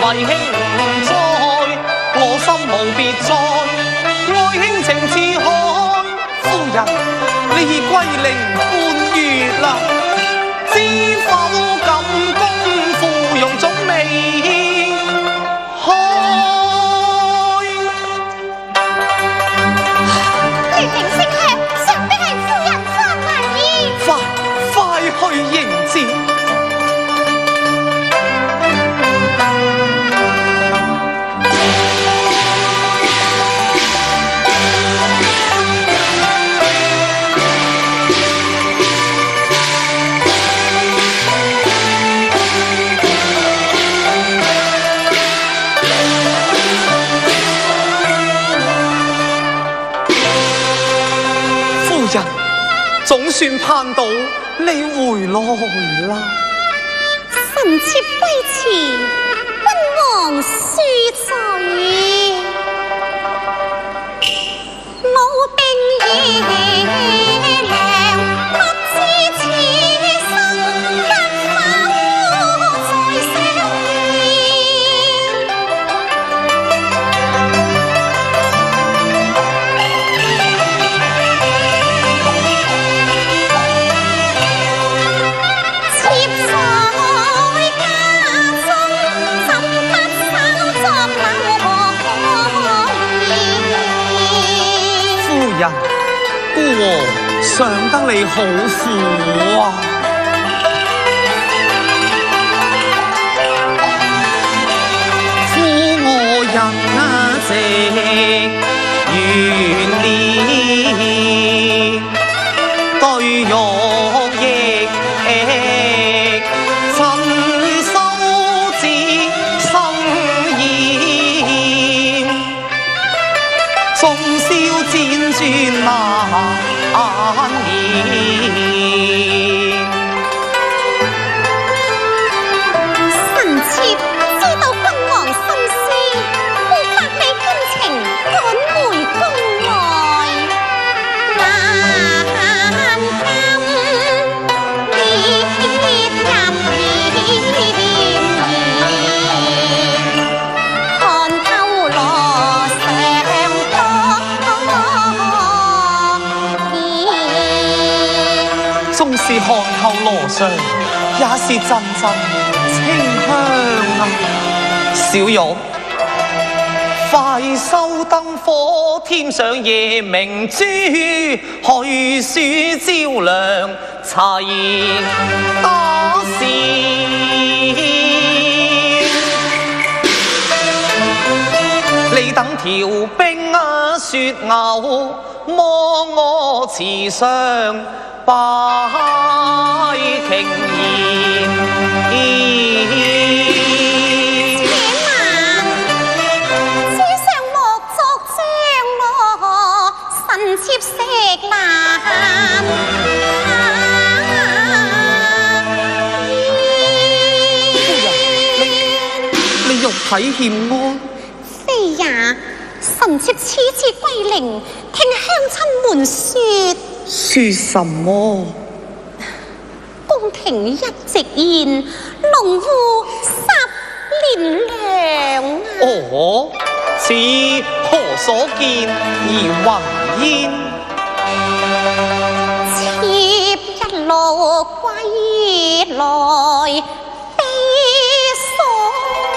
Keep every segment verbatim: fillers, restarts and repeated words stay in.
為兄在，我心無別在，愛兄情似海。夫人，你歸零半月啦，知否咁功夫用總未開？ 月平星吃，想必係夫人翻嚟。 快快去迎接！總算盼到你回來啦！ 臣妾歸遲，君王恕罪，我定義良，不知此生能否再相人孤和上得你好苦啊！苦我人啊，直願烈對玉翼親手指心意，縱宵輾轉難眠。 臣妾知道君王心思，故百里捐情趕回宮外，難禁烈入面，看透羅上縱是看透羅上，也是陣陣清香啊！小玉，快收燈火，添上夜明珠，去書照亮齊打線。你等調兵啊，雪牛摸我池上拜瓊言， 且慢，此上莫作將我，臣妾食難。 你你肉體欠安。 妃也，臣妾此次歸陵，聽鄉親們說。 說什麼？ 宮廷一直言，農戶十年糧。 哦，此何所見而雲煙？ 妾一路歸來，悲所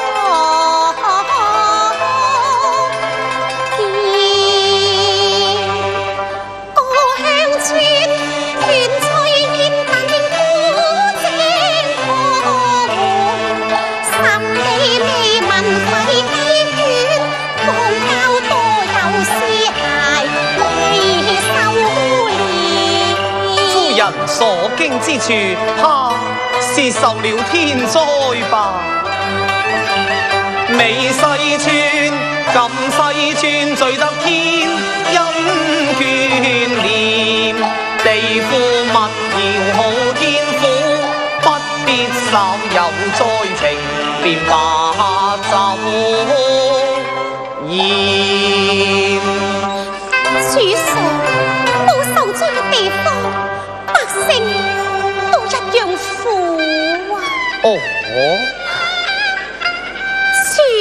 所經之處，他是受了天災吧？美西村、咁西村聚得天恩眷念，地富物謠好天府，不必稍有災情，便把酒宴。 主上，冇受災嘅地方，百姓都一樣苦啊！ 哦， 主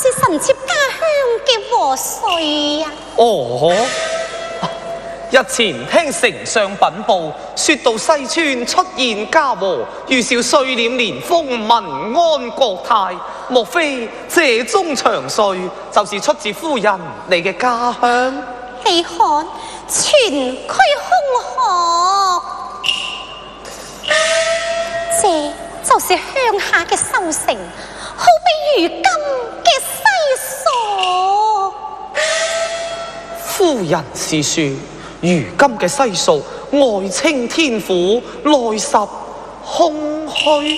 就是臣妾家鄉嘅和穗呀。 哦，日前聽丞相稟報，說到西川出現嘉禾，預兆歲斂年豐，民安國泰。莫非這宗祥瑞就是出自夫人你嘅家鄉？ 你看，全區空殼，這就是鄉下嘅收成，好比如今嘅西蜀。 夫人是說，如今嘅西蜀外清天府，內實空虛。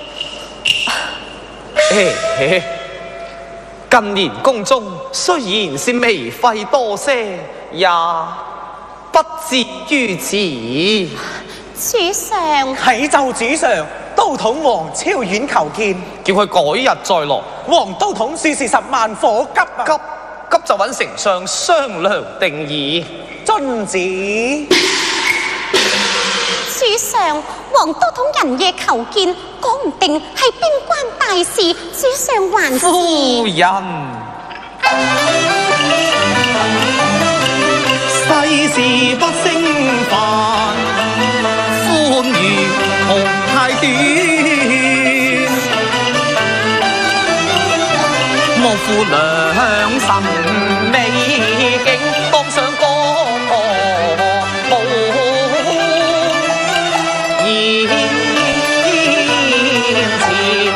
嘿嘿，近年宮中雖然是微費多些，也不至於此。 主上， 啟奏主上，都統王超遠求見， 叫佢改日再來。 王都統說是十萬火急啊！ 急急就揾丞相商量定議。 遵旨。 主上，王都統人夜求見，講唔定係邊關大事，主上還是夫人，世事不勝煩，歡愉同太短，莫負良辰美景，當上歌舞宴前。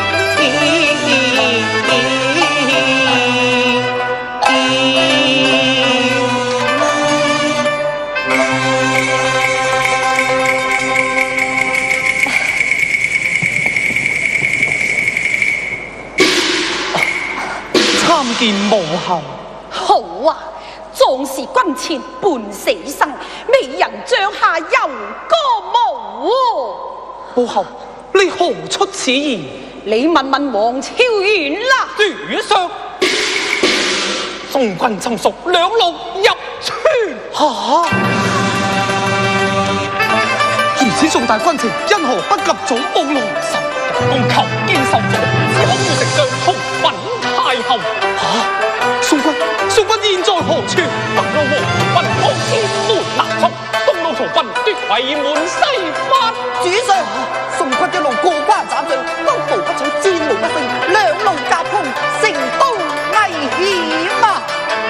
參見母后。 好啊！壯士軍前半死生，美人帳下遊歌舞。 母后，你何出此言？ 你問問王超遠啦。 主上，宋軍侵屬，兩路入川。吓！如此重大軍情，因何不及早報來？神公求見受阻，只可召丞相同稟太后。吓！宋軍，宋軍現在何處？等我王軍方天門南侵，東路曹軍奪圍門西翻。 主上，宋軍一路過關斬將，都逃不出戰無不勝，兩路夾攻，成都危險啊！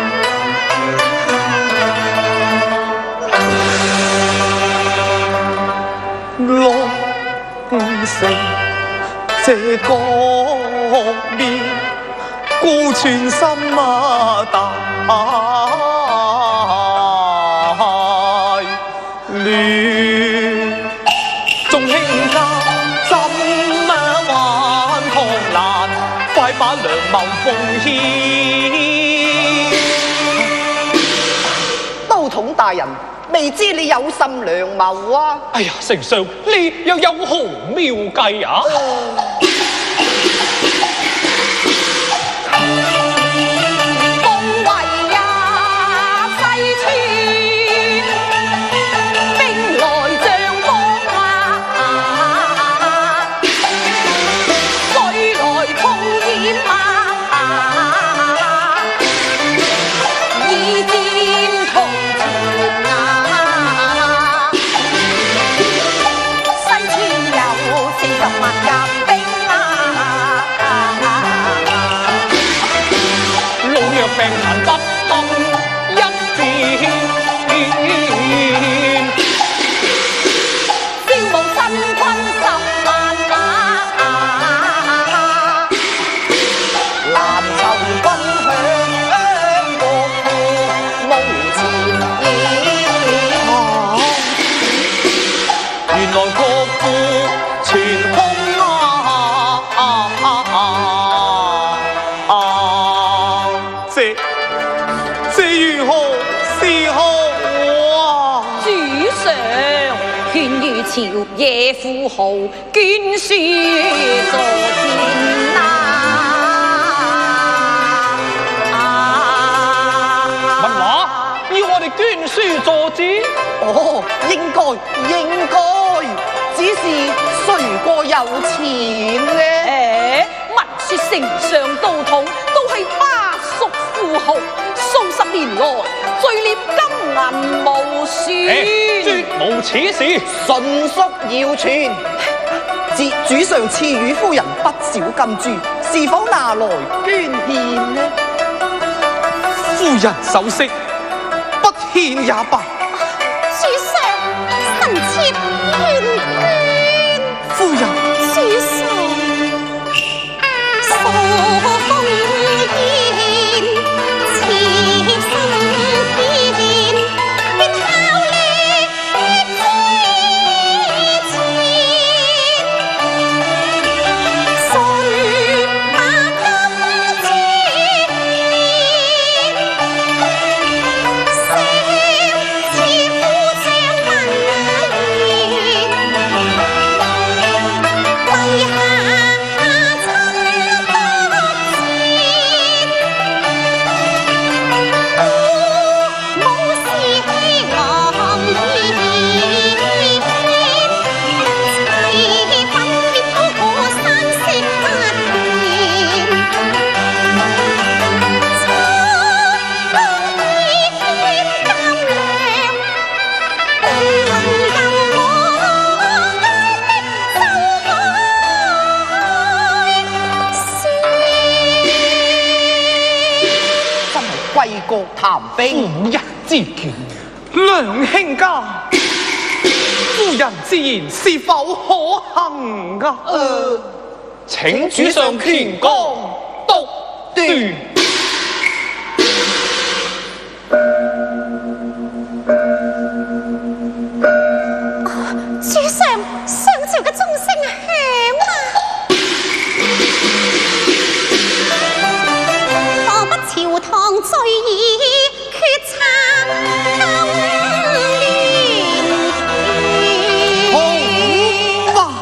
龍城這個面，顧全心啊大亂，眾卿家怎麼還狂瀾？快把良謀奉獻。 都統大人，未知你有甚良謀啊？ 哎呀，丞相，你又有何妙計啊？病殘不堪一戰，消耗新軍十萬馬， 南囚軍響國父無前言。 原來國父全空啊！啊啊啊啊這這如何是好啊？ 主上，勸喻朝野富豪捐書助戰啊！ 乜話？要我哋捐書助戰？ 哦，應該應該，只是誰個有錢呢？ 誒，文說丞相道統都係巴蜀富豪，數十年來聚斂金銀無數， 絕無此事， 純屬謠傳。自主上賜予夫人不少金珠，是否拿來捐獻呢？ 夫人首飾，不獻也罷。 主上，臣妾願捐。 夫人， 主上，素風煙，妾心堅，願效力之前，順把金錢，勝似夫將文言，為下親不前，故武士氣昂然，齊奮滅刀山色不變，秋冬已添甘涼，並能由我的奏哀真係歸國談兵。 夫人之見，兩卿家，夫人之言是否可行啊？ 呃， 請主上權光獨斷。 主上，上朝嘅鐘聲響啊！何不朝堂聚議，決策今年好嘛，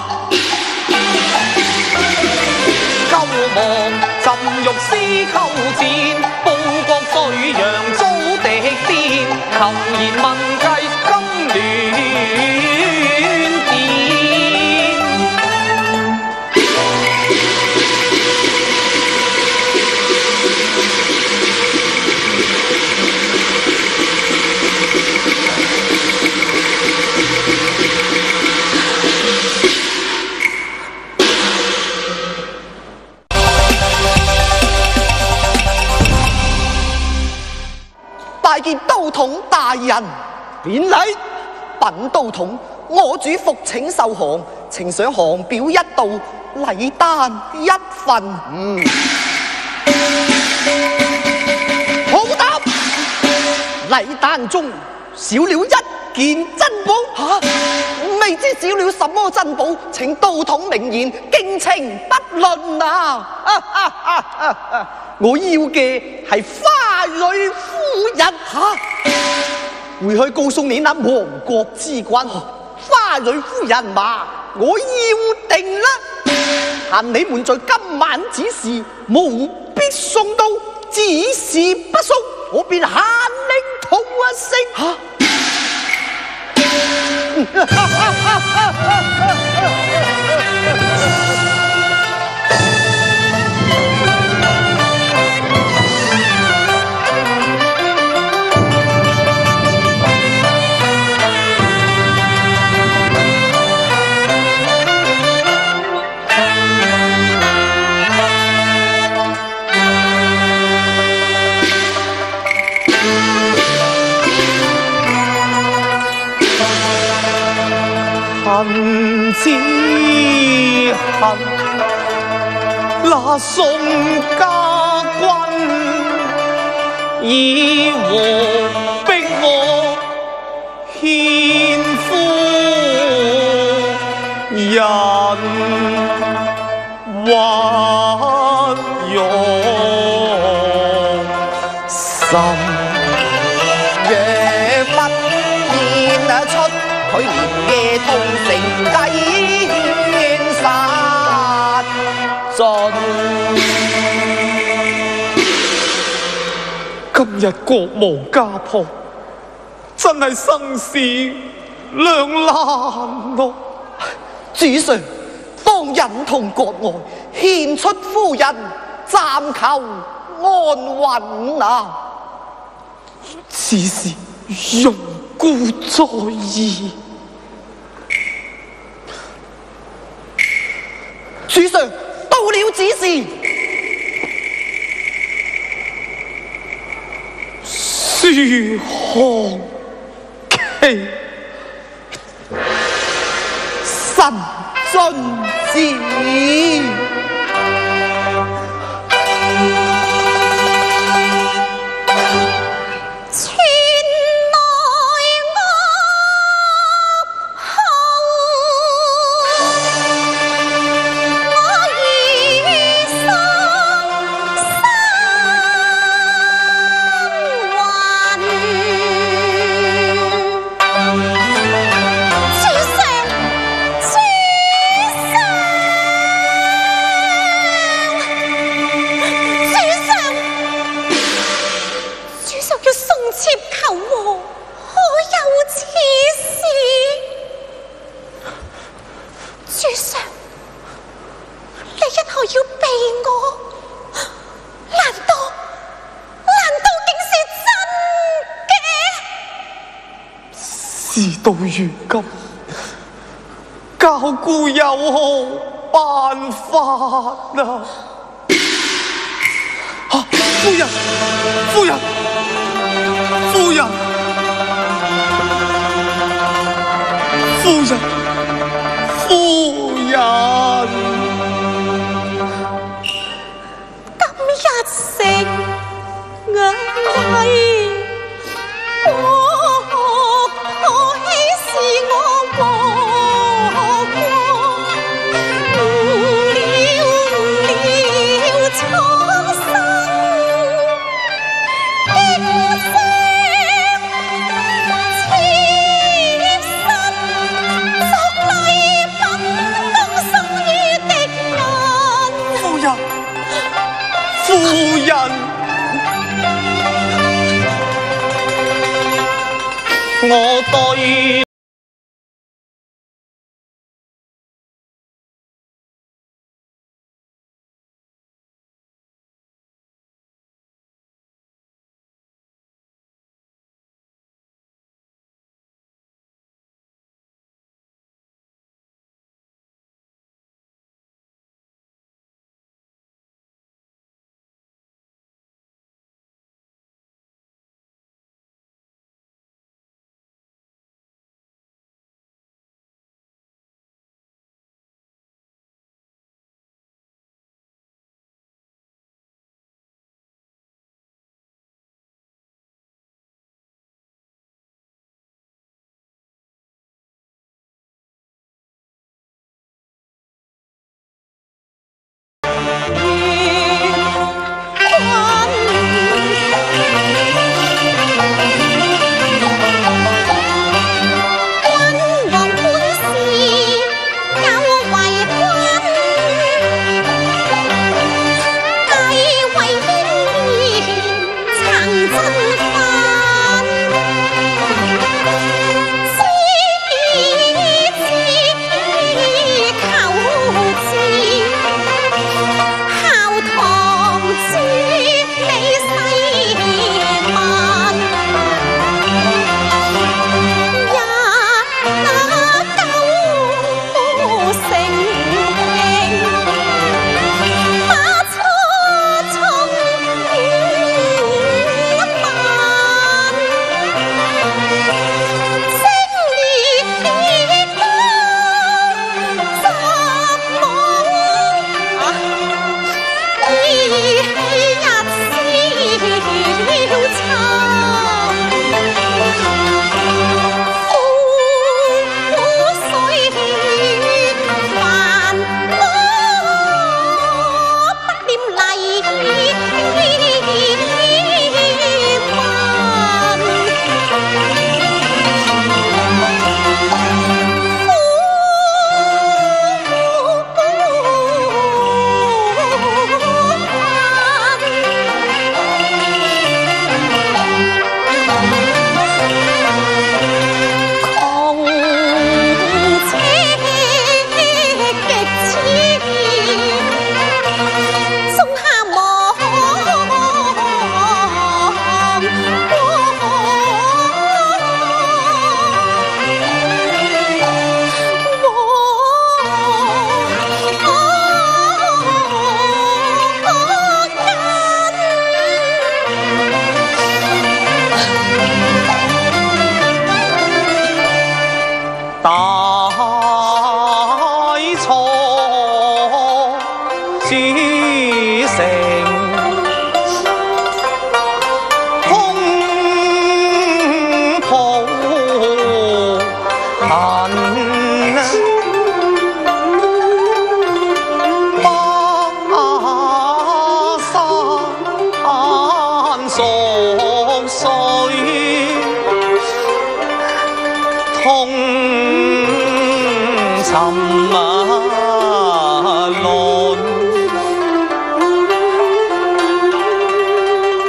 救亡朕欲思寇戰，報國水揚遭敵顛，求賢問計今亂變。 拜見都統大人，免禮。稟都統，我主服請受降，呈上降表一道，禮單一份。嗯，好答。禮單中少了一件珍寶。吓、未知少了什麼珍寶，請都統明言，敬情不論啊！啊啊啊啊啊我要嘅係花女夫人。吓、回去告訴你那亡國之君，花女夫人嘛，我要定啦。限你們在今晚此時務必送到，只是不送，我便限令痛一聲。 恨之恨，那宋家軍以和逼我獻夫人屈辱心。 若不現出佢連夜通城計殺盡。 今日國無家破，真係生死兩難咯。 主上，當忍痛割愛， 獻出夫人，暫求安穩啊！ 此事容姑在意。 主上到了指示。 書項旗， 神遵旨。 事到如今，教姑有何辦法啊？啊，夫人，夫人，夫人，夫人，夫人， 今日成危。 夫人，我對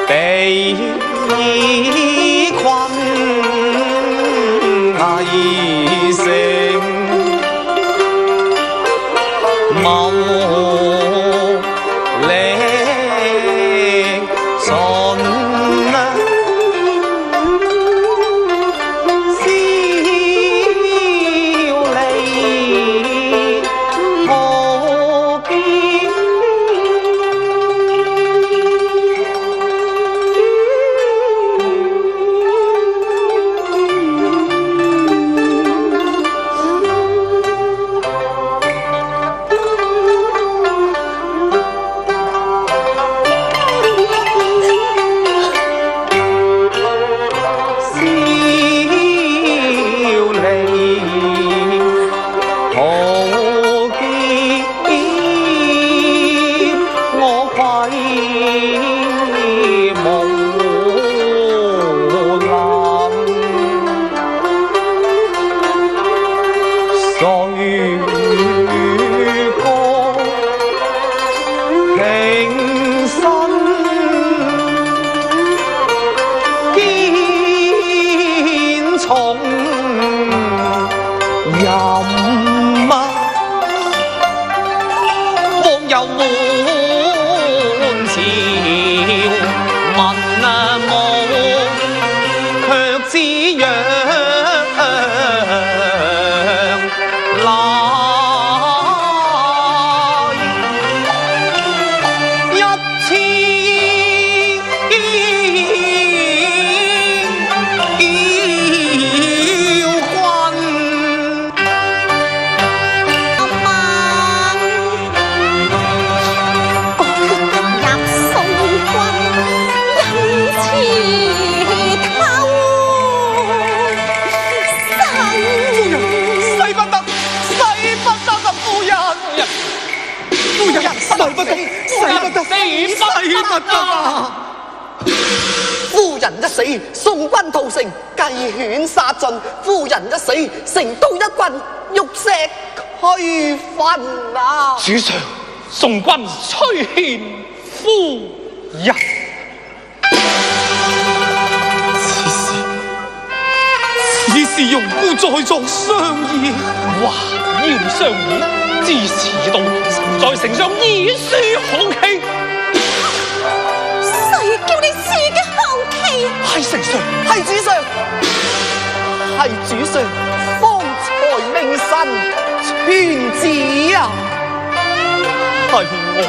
被困危城，无力尽啊！笑离何见？ 夫人一死，宋軍屠城，雞犬殺盡。夫人一死，成都一郡，玉石俱焚啊！ 主上，宋軍催獻夫人。此事，此事容姑再作商議。哇！要商議，至此到臣在丞相以書好氣。 誰叫你書嘅好氣？ 係丞相，係主上，係主上，方才命臣傳旨啊！ 係我，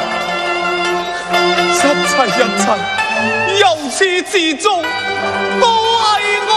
一切一切，由始至終都係我。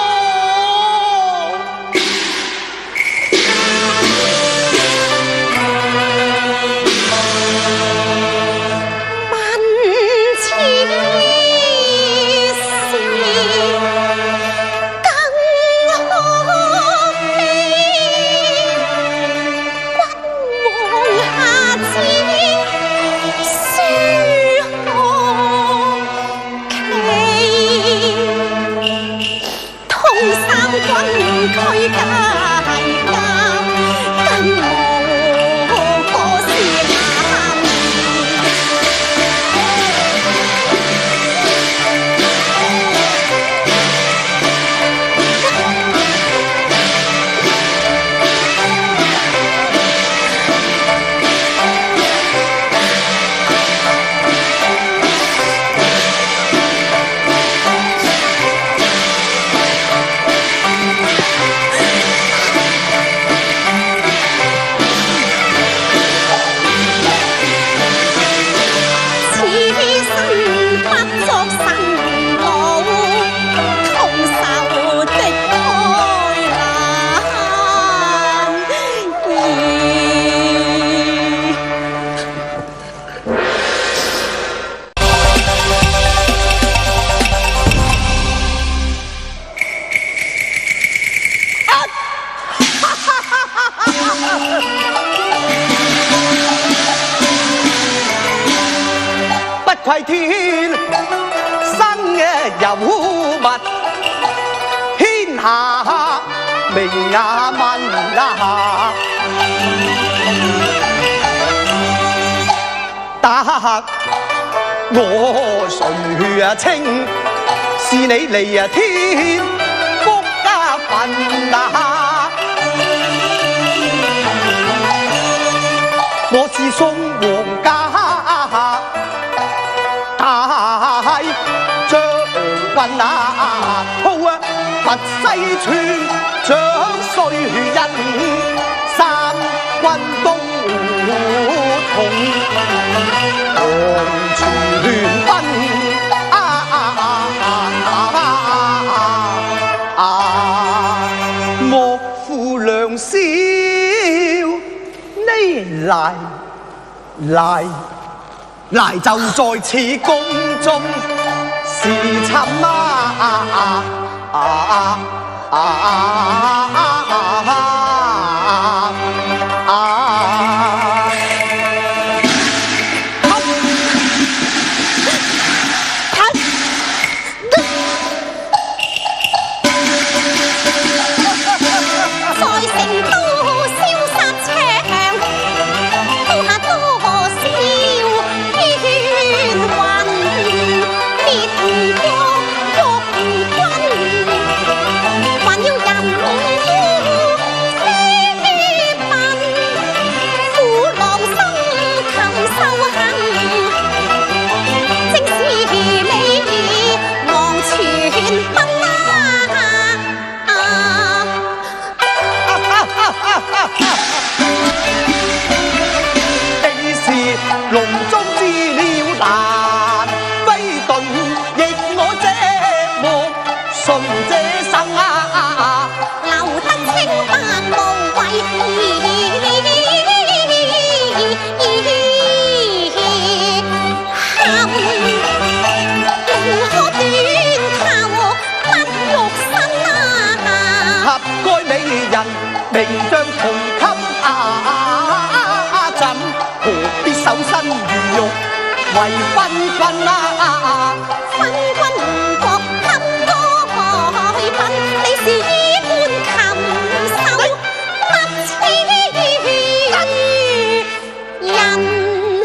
愧天生嘅尤物，天下名雅文啊！得我誰啊稱是你離啊天福家份啊！我是宋皇家大將軍啊，好啊佛西村長帥人，三軍東同黃泉奔啊啊啊啊！莫負良宵，你嚟嚟嚟就在此宮中是尋啊啊啊啊啊啊啊！龍中之鳥難飛遁，亦我這目順這生啊， 留得清白無謂，恨寧可短頭不肉身啊！ 合該美人名將銅級啊，怎何必守身如玉為昏君啊？ 昏君誤國堪該品，你是衣冠禽獸不似人。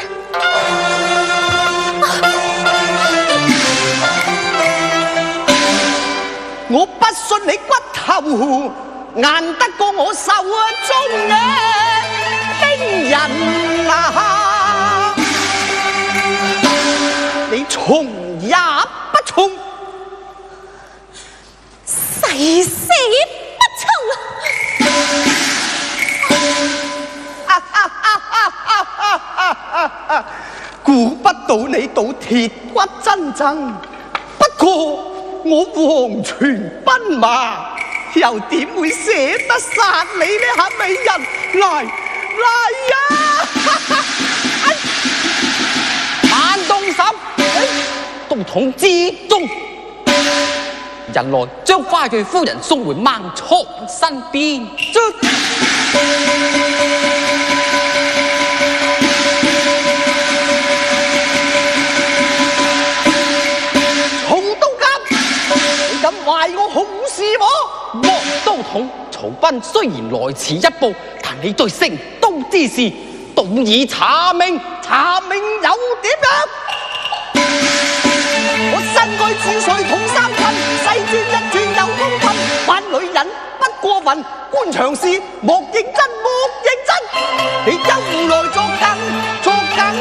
我不信你骨頭硬得過我手中嘅兵人啊！你從也不從， 誓死不從。 估不到你到鐵骨真爭，不過我黃泉奔馬，又點會捨得殺你呢？嚇美人，嚟嚟啊！ 慢動手，都統之中。人來將花蕊夫人送回孟叢身邊。 壞我好事喎！ 莫都統，曹斌雖然來遲一步，但你對成都之事動以查明， 查明又點樣？我身居智帥統三軍，西轉一轉又東奔，扮女人不過分，官場事莫認真莫認真，你又來作梗作梗，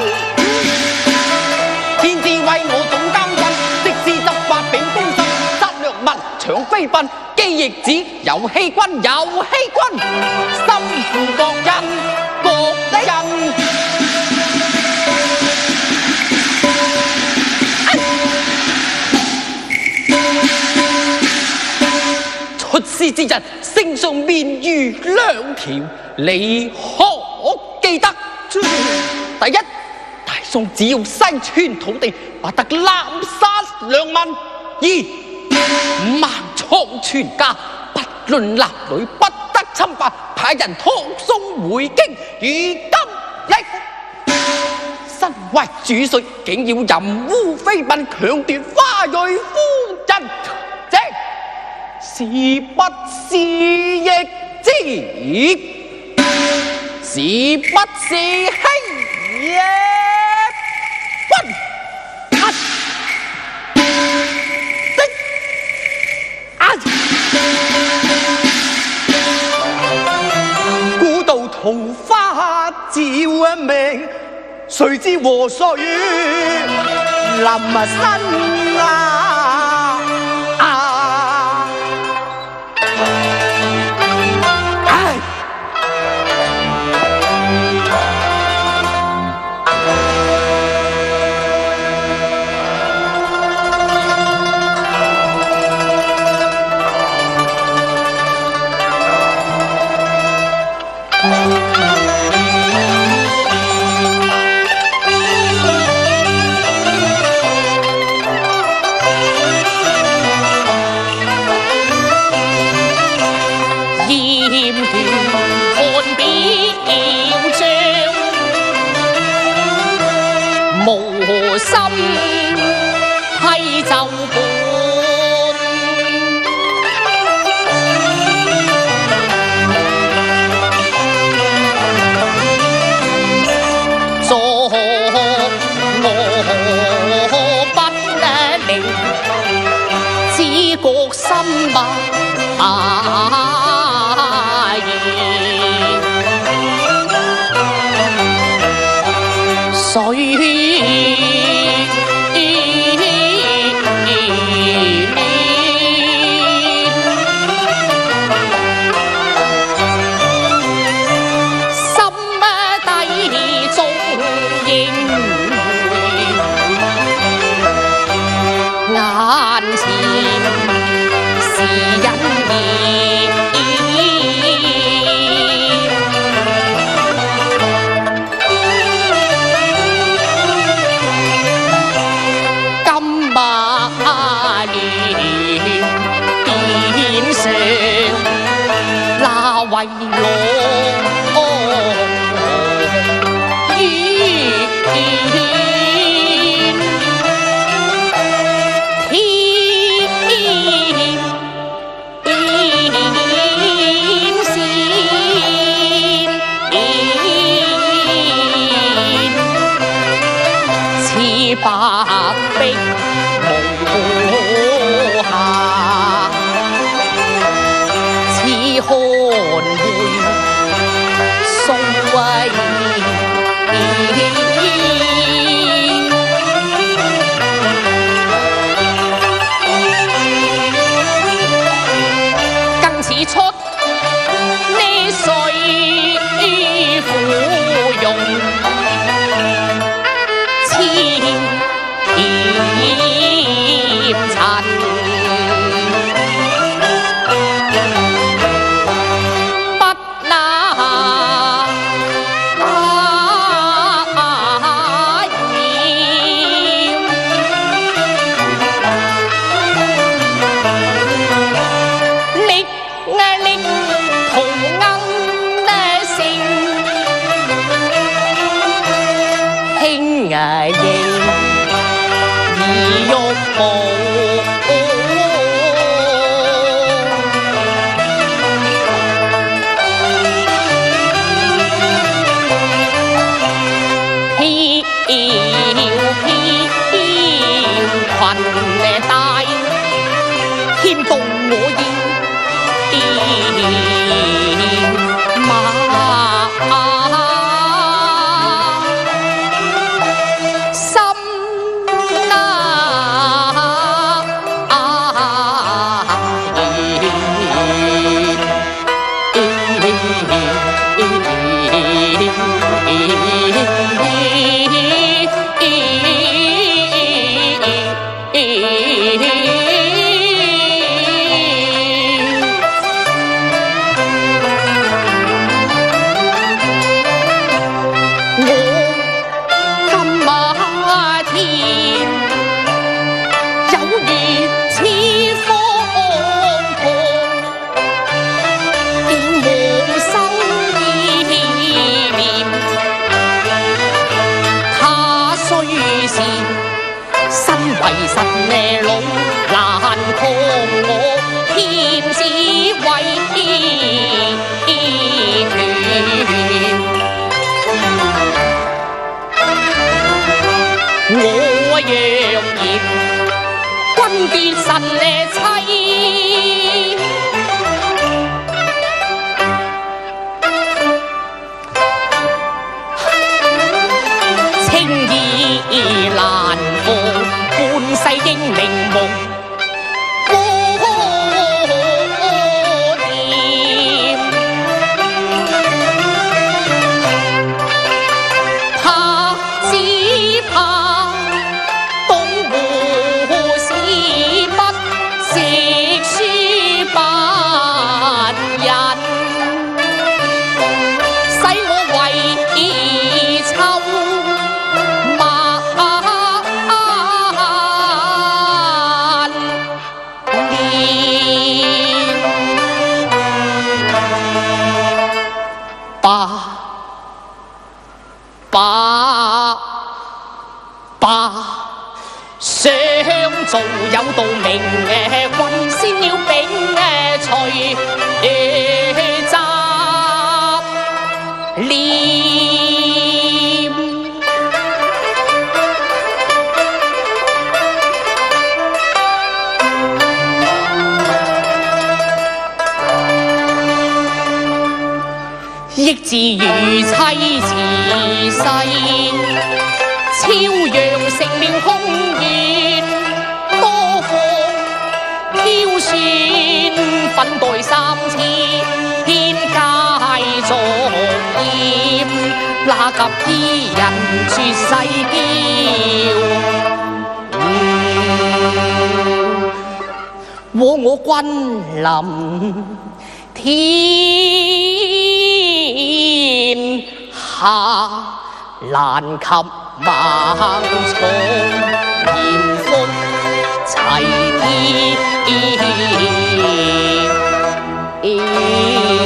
天知為我懂監軍，即使執法秉公心。物搶飛奔，機翼子有欺君有欺君，心負國恩國恩。出師之日，聖上面如兩條，你可記得？第一，大宋只要西川土地，不得濫殺良民；二。孟叢全家不論男女，不得侵犯，派人托送回京。如今你身為主帥，竟要淫污妃嬪，強奪花蕊夫人，這是不是逆之？是不是輕也君？ 桃花照明，谁知和谁临身啊！啊唉！ 無心批奏本，作我不理，只覺心不為羅似白璧無瑕，似看會素慧，更似出呢水芙蓉。牽動我要馬心為實呢老難抗我天子威權，我若然君結神呢妻。 難逢，半世英名夢。想做有道明誒，運先要丙誒隨誒雜念，益自如妻自細。超揚成了空緣，多方挑選，粉黛三千，天界重豔，那及伊人絕世嬌。和我君臨天下，難及猛蟲艷福齊天。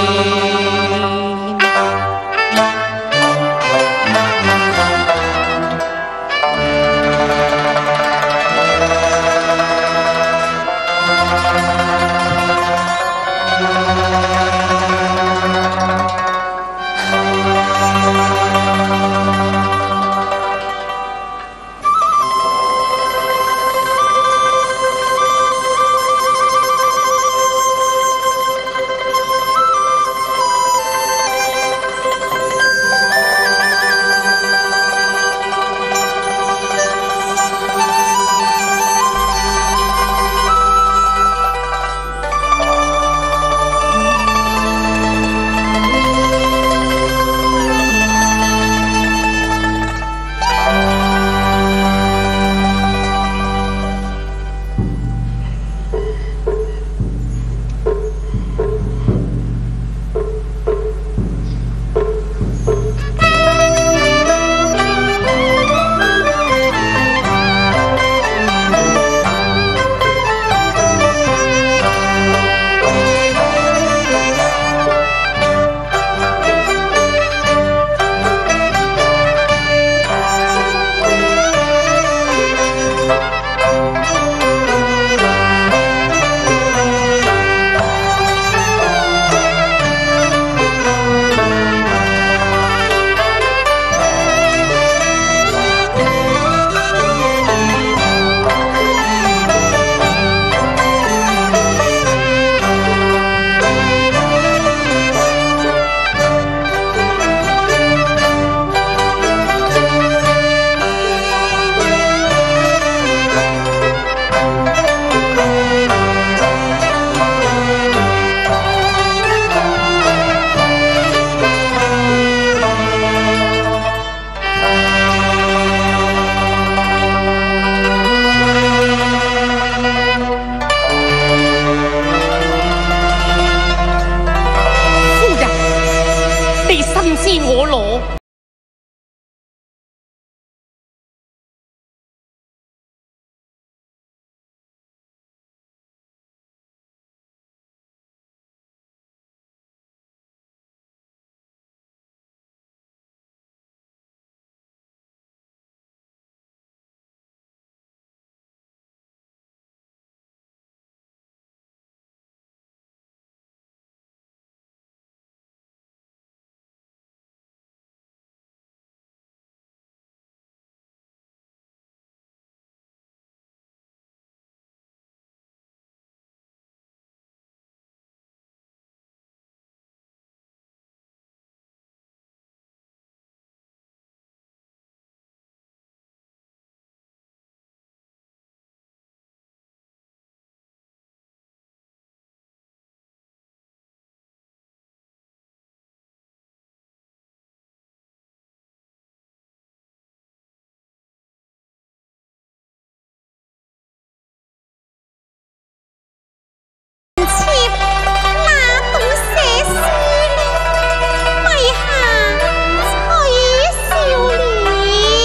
妾哪懂写诗呢？陛下取笑了。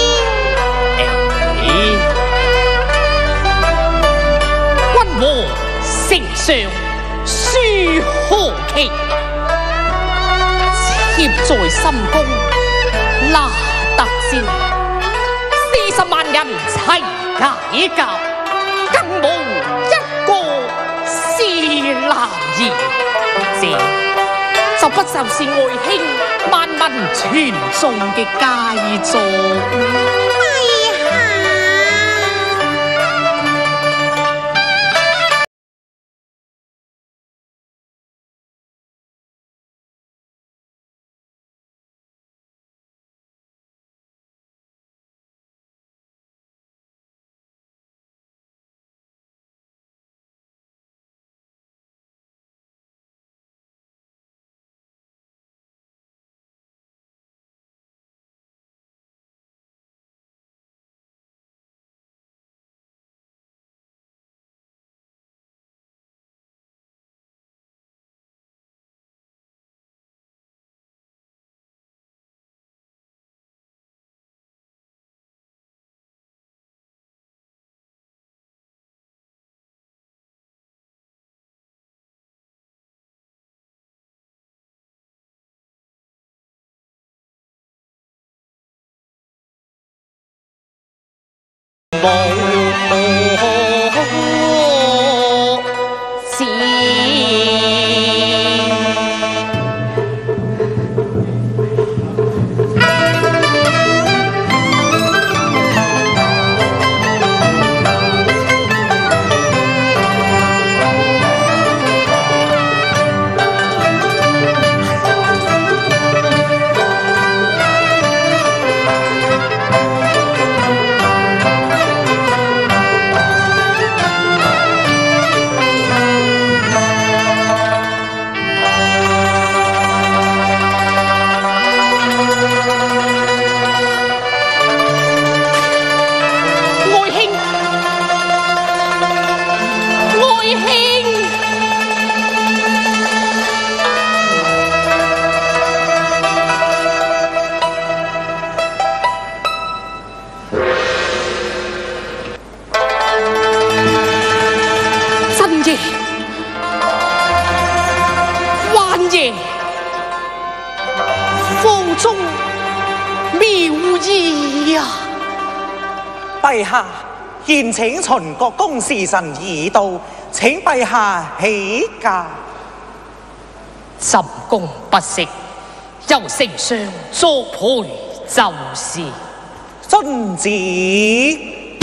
君和丞相書何其？妾在深宫拿得知，四十萬人齊解甲，更無一個是男兒。這就不就是外卿萬民傳頌嘅佳作？ 陛下。 陛下，現請秦國公使臣已到，請陛下起駕。 朕公不息，由丞相作陪就是。 遵旨。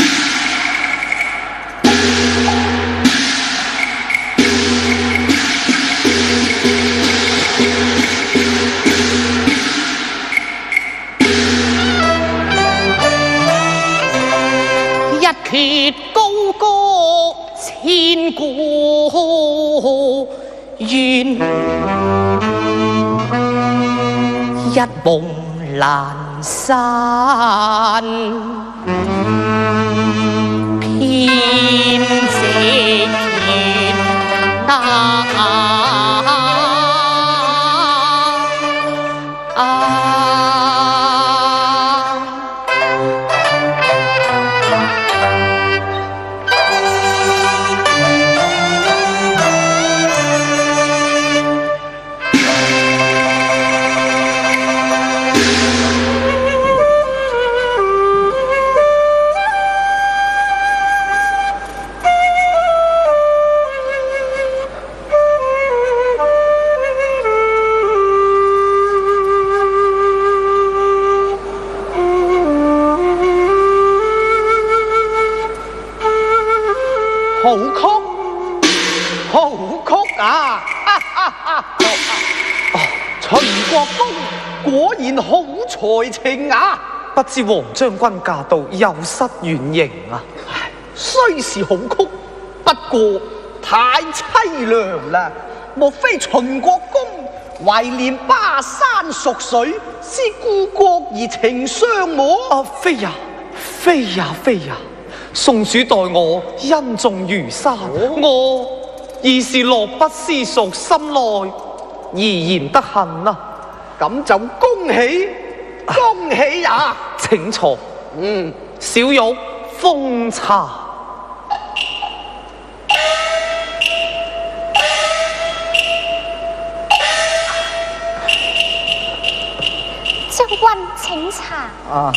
一闕高歌千古怨，一夢闌珊偏夕月啊好曲，好曲啊！哈哈哈哦，秦國公果然好才情啊！ 不知王將軍駕到，有失遠迎啊！ 雖是好曲，不過太凄涼啦。莫非秦國公懷念巴山蜀水，思故國而情傷我？ 啊，非也，非也，非也。宋主待我恩重如山， 哦、 我已是樂不思蜀，心內怡然得很啊！ 咁就恭喜恭喜呀！ 請坐。 嗯， 小玉奉茶。 將軍請茶。 啊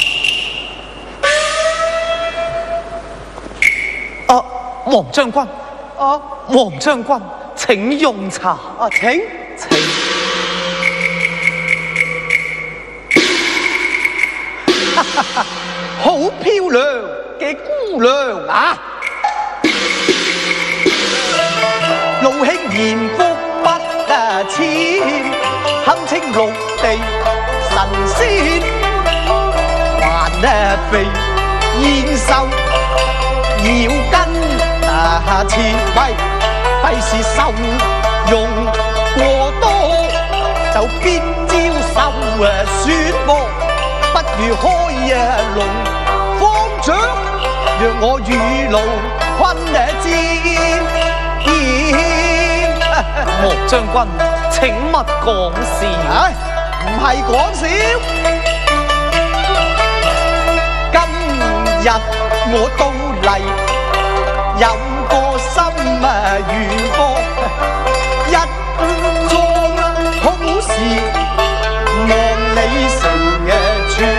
啊，黃將軍， 啊黃將軍，請用茶。 啊，請請。 好漂亮嘅姑娘啊！老兄言福不啊淺，堪稱陸地神仙，還啊肥燕瘦要跟啊前，咪費事受用過多，就必招受啊損磨。不如開啊龍方掌，讓我雨露昆啊箭。 黃將軍，請勿講笑。 唉，唔係講笑。今日我到嚟，有個心啊願望，一樁好事望你成嘅處。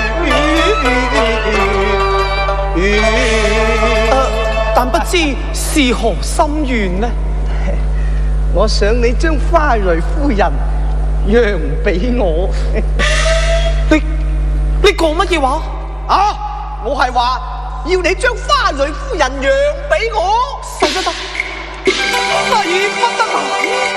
但不知是何心願呢？ 我想你將花蕊夫人讓俾我。 你你講乜嘢話？ 啊！我係話要你將花蕊夫人讓俾我。 使不得，使不得啊！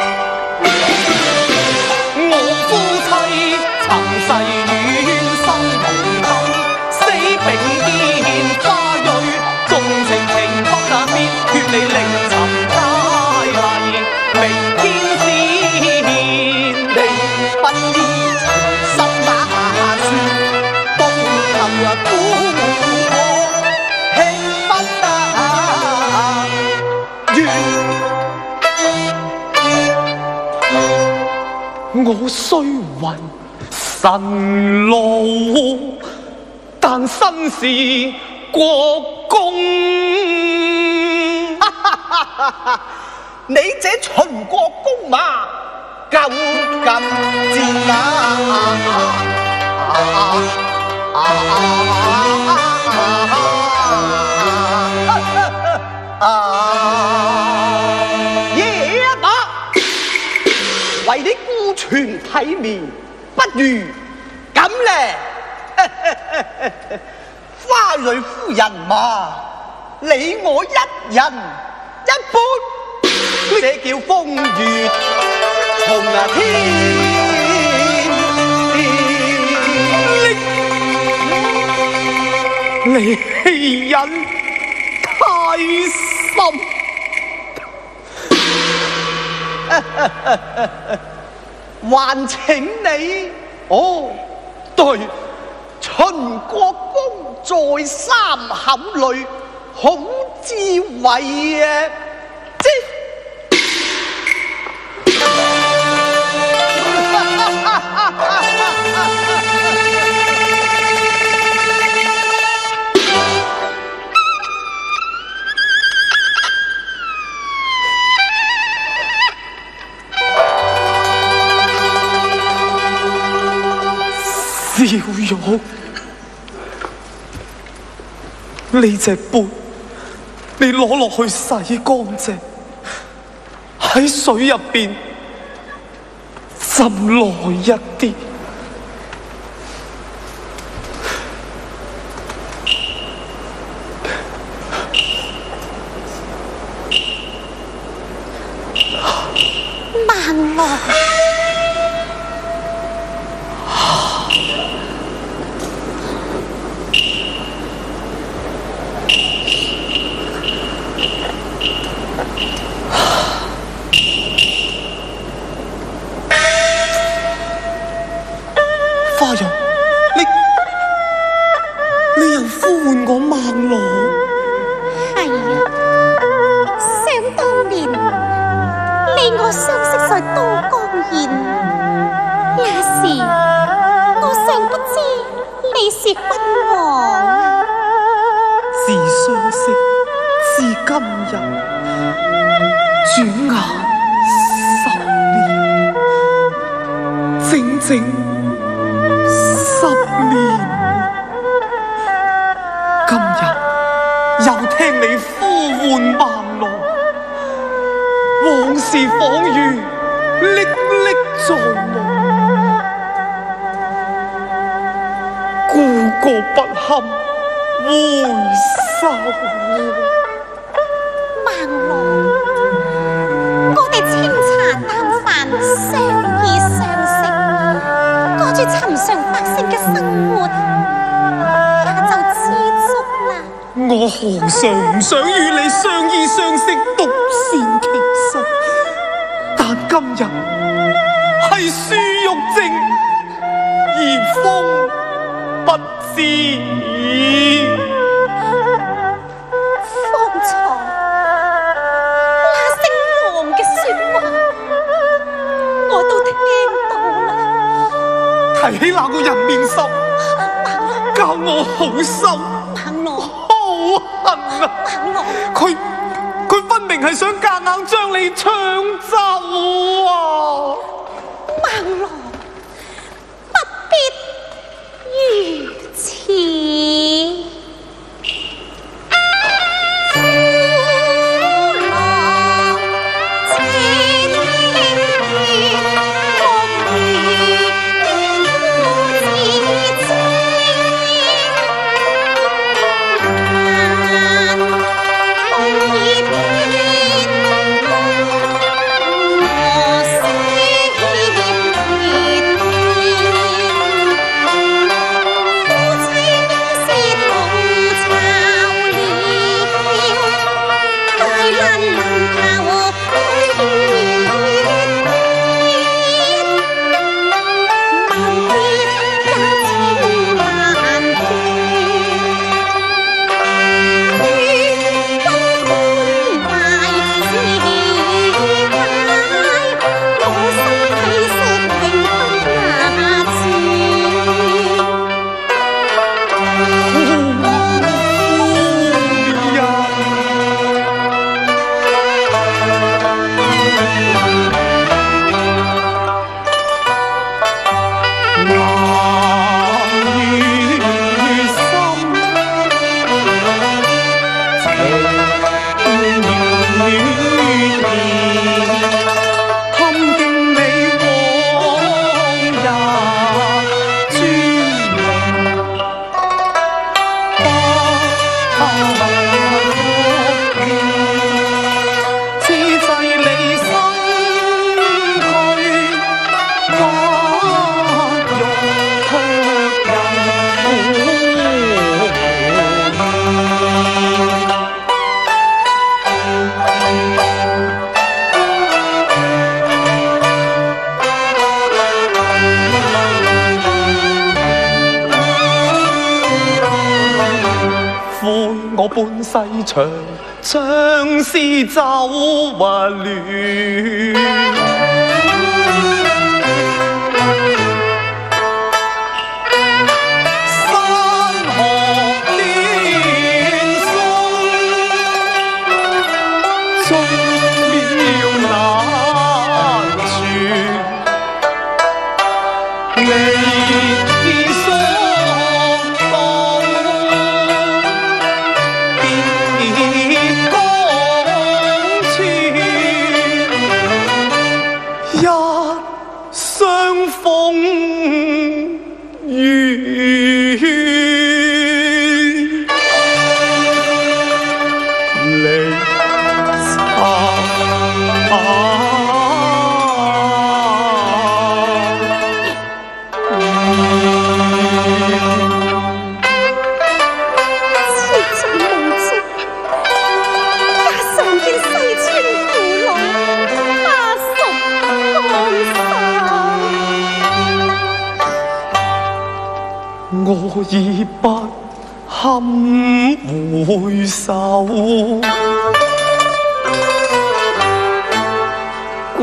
我夫妻曾誓願心同體，死並肩花蕊，縱情情不得必，願你另尋佳麗，明天先你不知心打算，東頭啊估我興不得願。 我雖為神奴，但身是國公。 你這秦國公馬夠咁賤啊！野馬為你顧全體面，不如咁咧。花蕊夫人嘛，你我一人一半，這叫風月同啊天。 你欺人太甚。 還請你哦，對，秦國公在三口裏，好智慧啊！即小玉，呢隻杯你攞落去洗乾淨，喺水入邊浸耐一啲。 慢來。 花容，你你又呼喚我孟羅？ 係啊，想當年你我相識在都江堰，那時我尚不知你是君王。 自相識至今日，轉眼十年，整整十年。今日又聽你呼喚萬羅，往事仿如歷歷在目，故國不堪回首。 孟羅，我哋清茶淡飯，相依相惜，過住尋常百姓嘅生活，也就知足啦。 我何嘗唔想與你相依相惜，獨善其身？但今日係樹欲靜，而風不知。 方才那姓王嘅說話，我都聽到啦。 提起那個人面獸，教我好心孟羅， 好恨啊！ 孟羅， 佢佢分明係想夾硬將你搶走啊！ 孟羅，不必如此。 我半世長，相思走滑亂。山河變送，終了難全。你所我已不堪回首，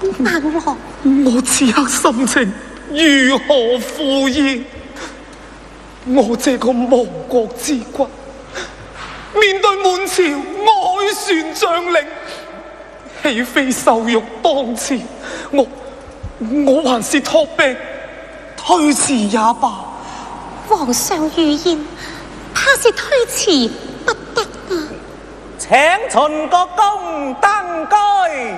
孟樂， 我此刻心情如何敷衍？我這個亡國之君，面對滿朝凱旋將領，豈非羞辱當前？我我還是託病推辭也罷。 皇上御言，怕是推辭不得啊！ 請秦國公登居。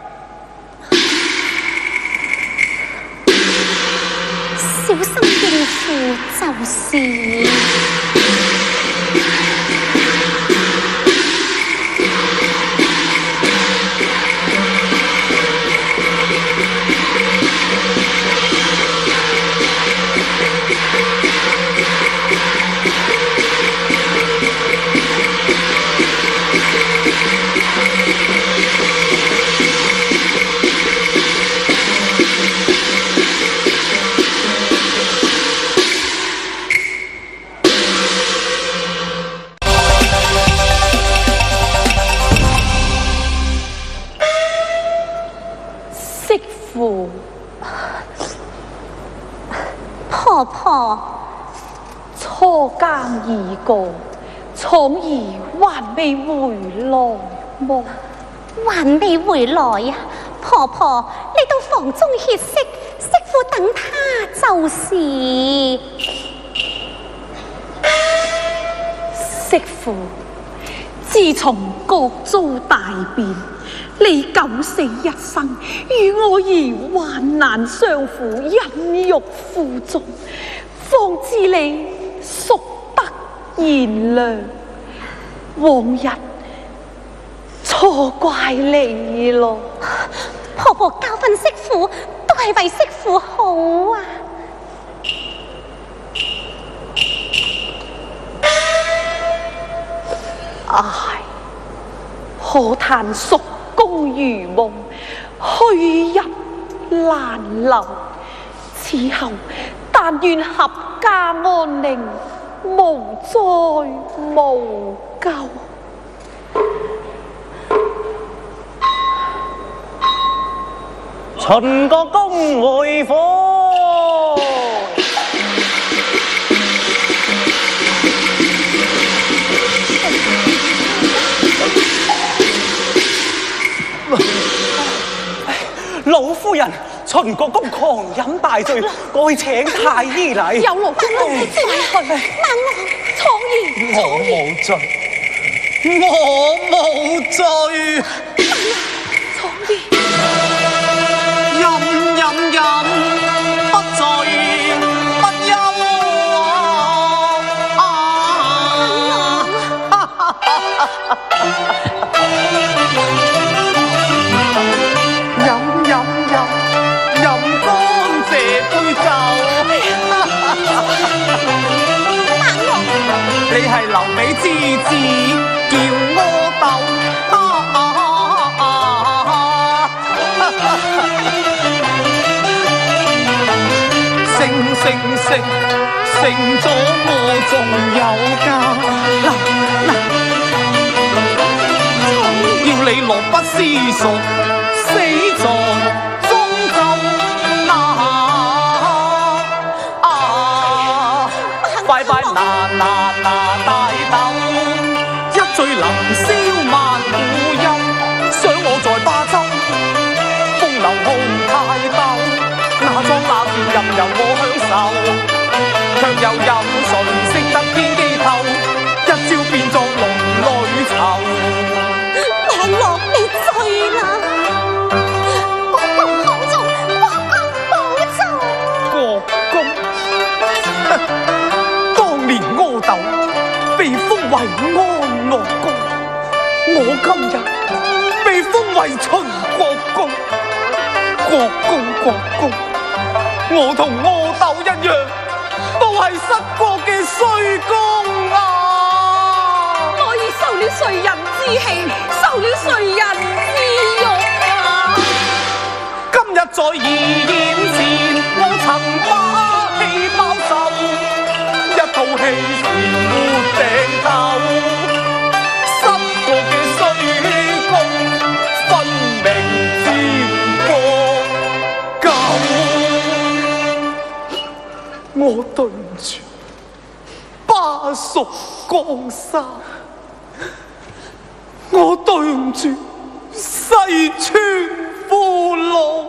小心應付就是。 婆婆， 初更已過，寵兒還未回來麼？ 還未回來啊！婆婆，你到房中歇息，媳婦等他就是。 媳婦，自從國遭大變，你九死一生，與我兒患難相扶，忍辱負重，方知你淑德賢良。往日錯怪你咯。 婆婆教訓媳婦，都係為媳婦好啊！ 唉，可嘆叔公如夢，去日難留。此後但願合家安寧，無災無咎。 秦國公回府。老夫人，秦國公狂飲大醉，過去請太醫嚟。 有勞公公快去。蒼兒， 我無罪，我無罪。 蒼兒， 飲飲飲，不醉不休啊！飲飲飲，飲乾這杯酒。你係留美之子，叫阿斗。啊啊啊升升升，升咗我仲有家。嗱嗱，要你樂不思蜀，死在中州那啊！快快拿拿拿大斗，一醉能消萬古憂。想我在巴州，風流號太鬥，那莊那調任由我享受，卻又任誰識得偏機頭，一朝變作龍女囚。 網絡你醉啦！國公康重，國公保重。 國公，當年阿斗被封為安樂公，我今日被封為秦國公。國公國公，我同阿斗一樣，都係失國嘅衰公啊！ 我已受了誰人之氣，受了誰人之辱啊！ 今日在義宴前，我曾把戲包受，一套戲是沒頂頭。失國嘅衰公，分明佔國。 屬江山，我對唔住世川父老，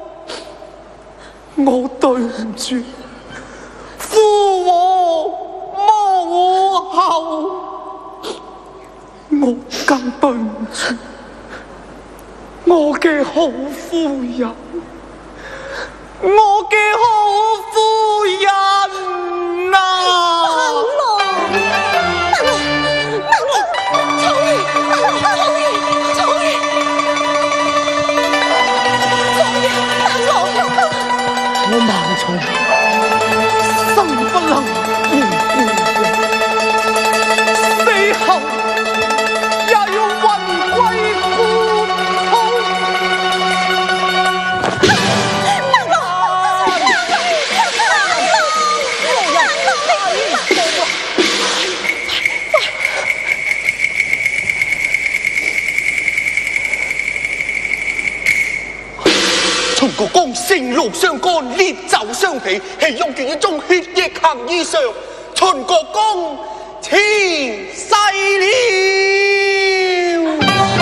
我對唔住父王母后，我更對唔住我嘅好夫人，我嘅好夫人啊！我盲從生不能言故，死後也要魂歸故土。秦國公盛怒相干，烈酒相比，氣用拳一中血液行衣上，秦國公辭世了。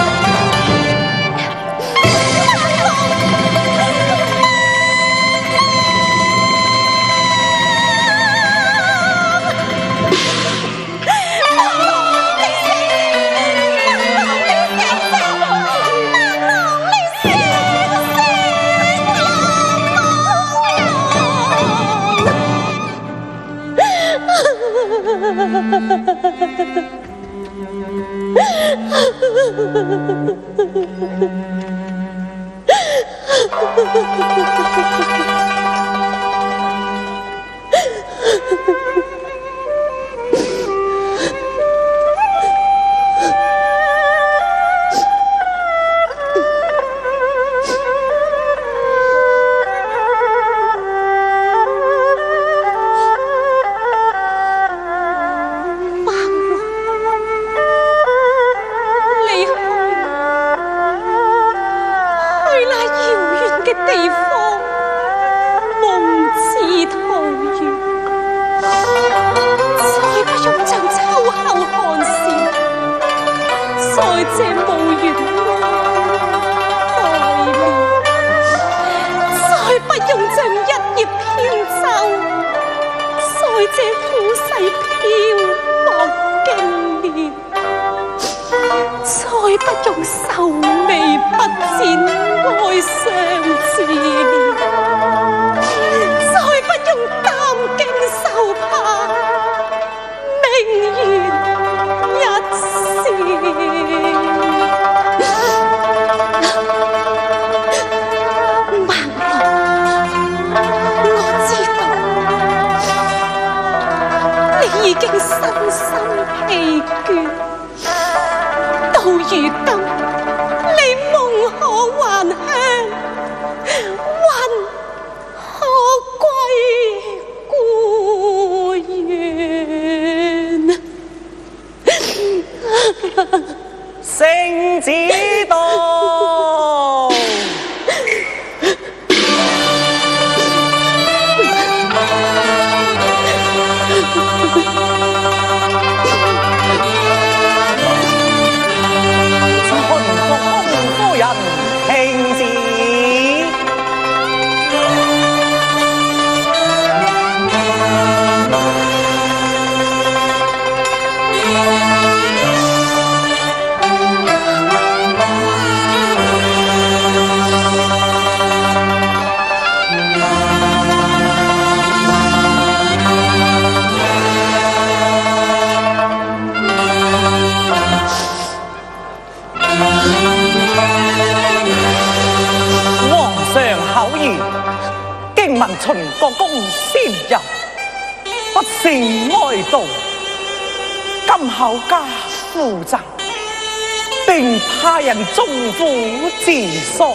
秦國公先人不勝哀悼，今後加負責，並派人終府治喪，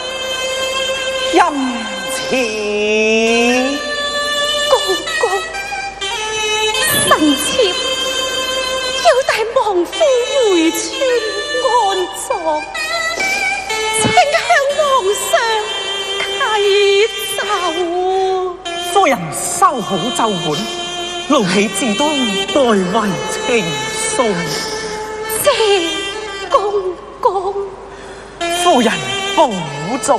因此公公臣妾要帶亡夫回村安葬，請向皇上啟奏。 夫人收好奏本， 怒氣自當代為情送。 謝公公， 夫人保重。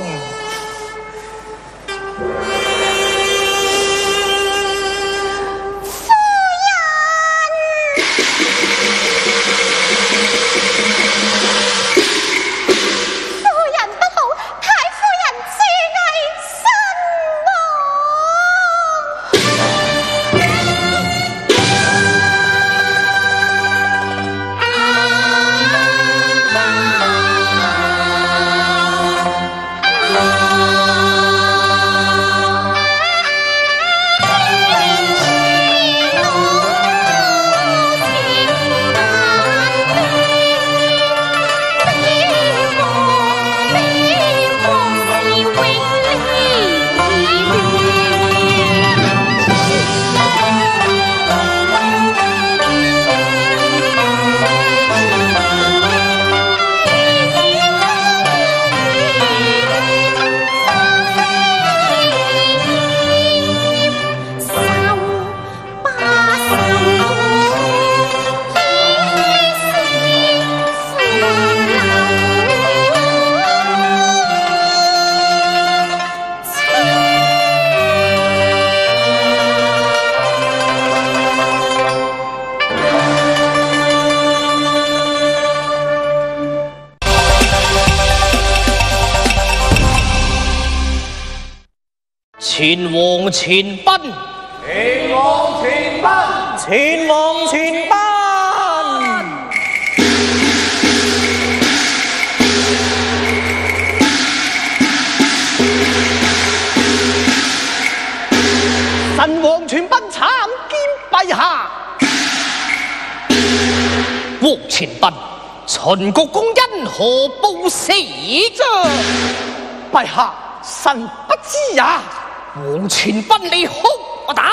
前往前奔， 前往前奔，前往前奔。 神王全奔參見陛下。 往前奔，秦國公因何報死啫？ 陛下，臣不知也。 往前奔，你哭我答。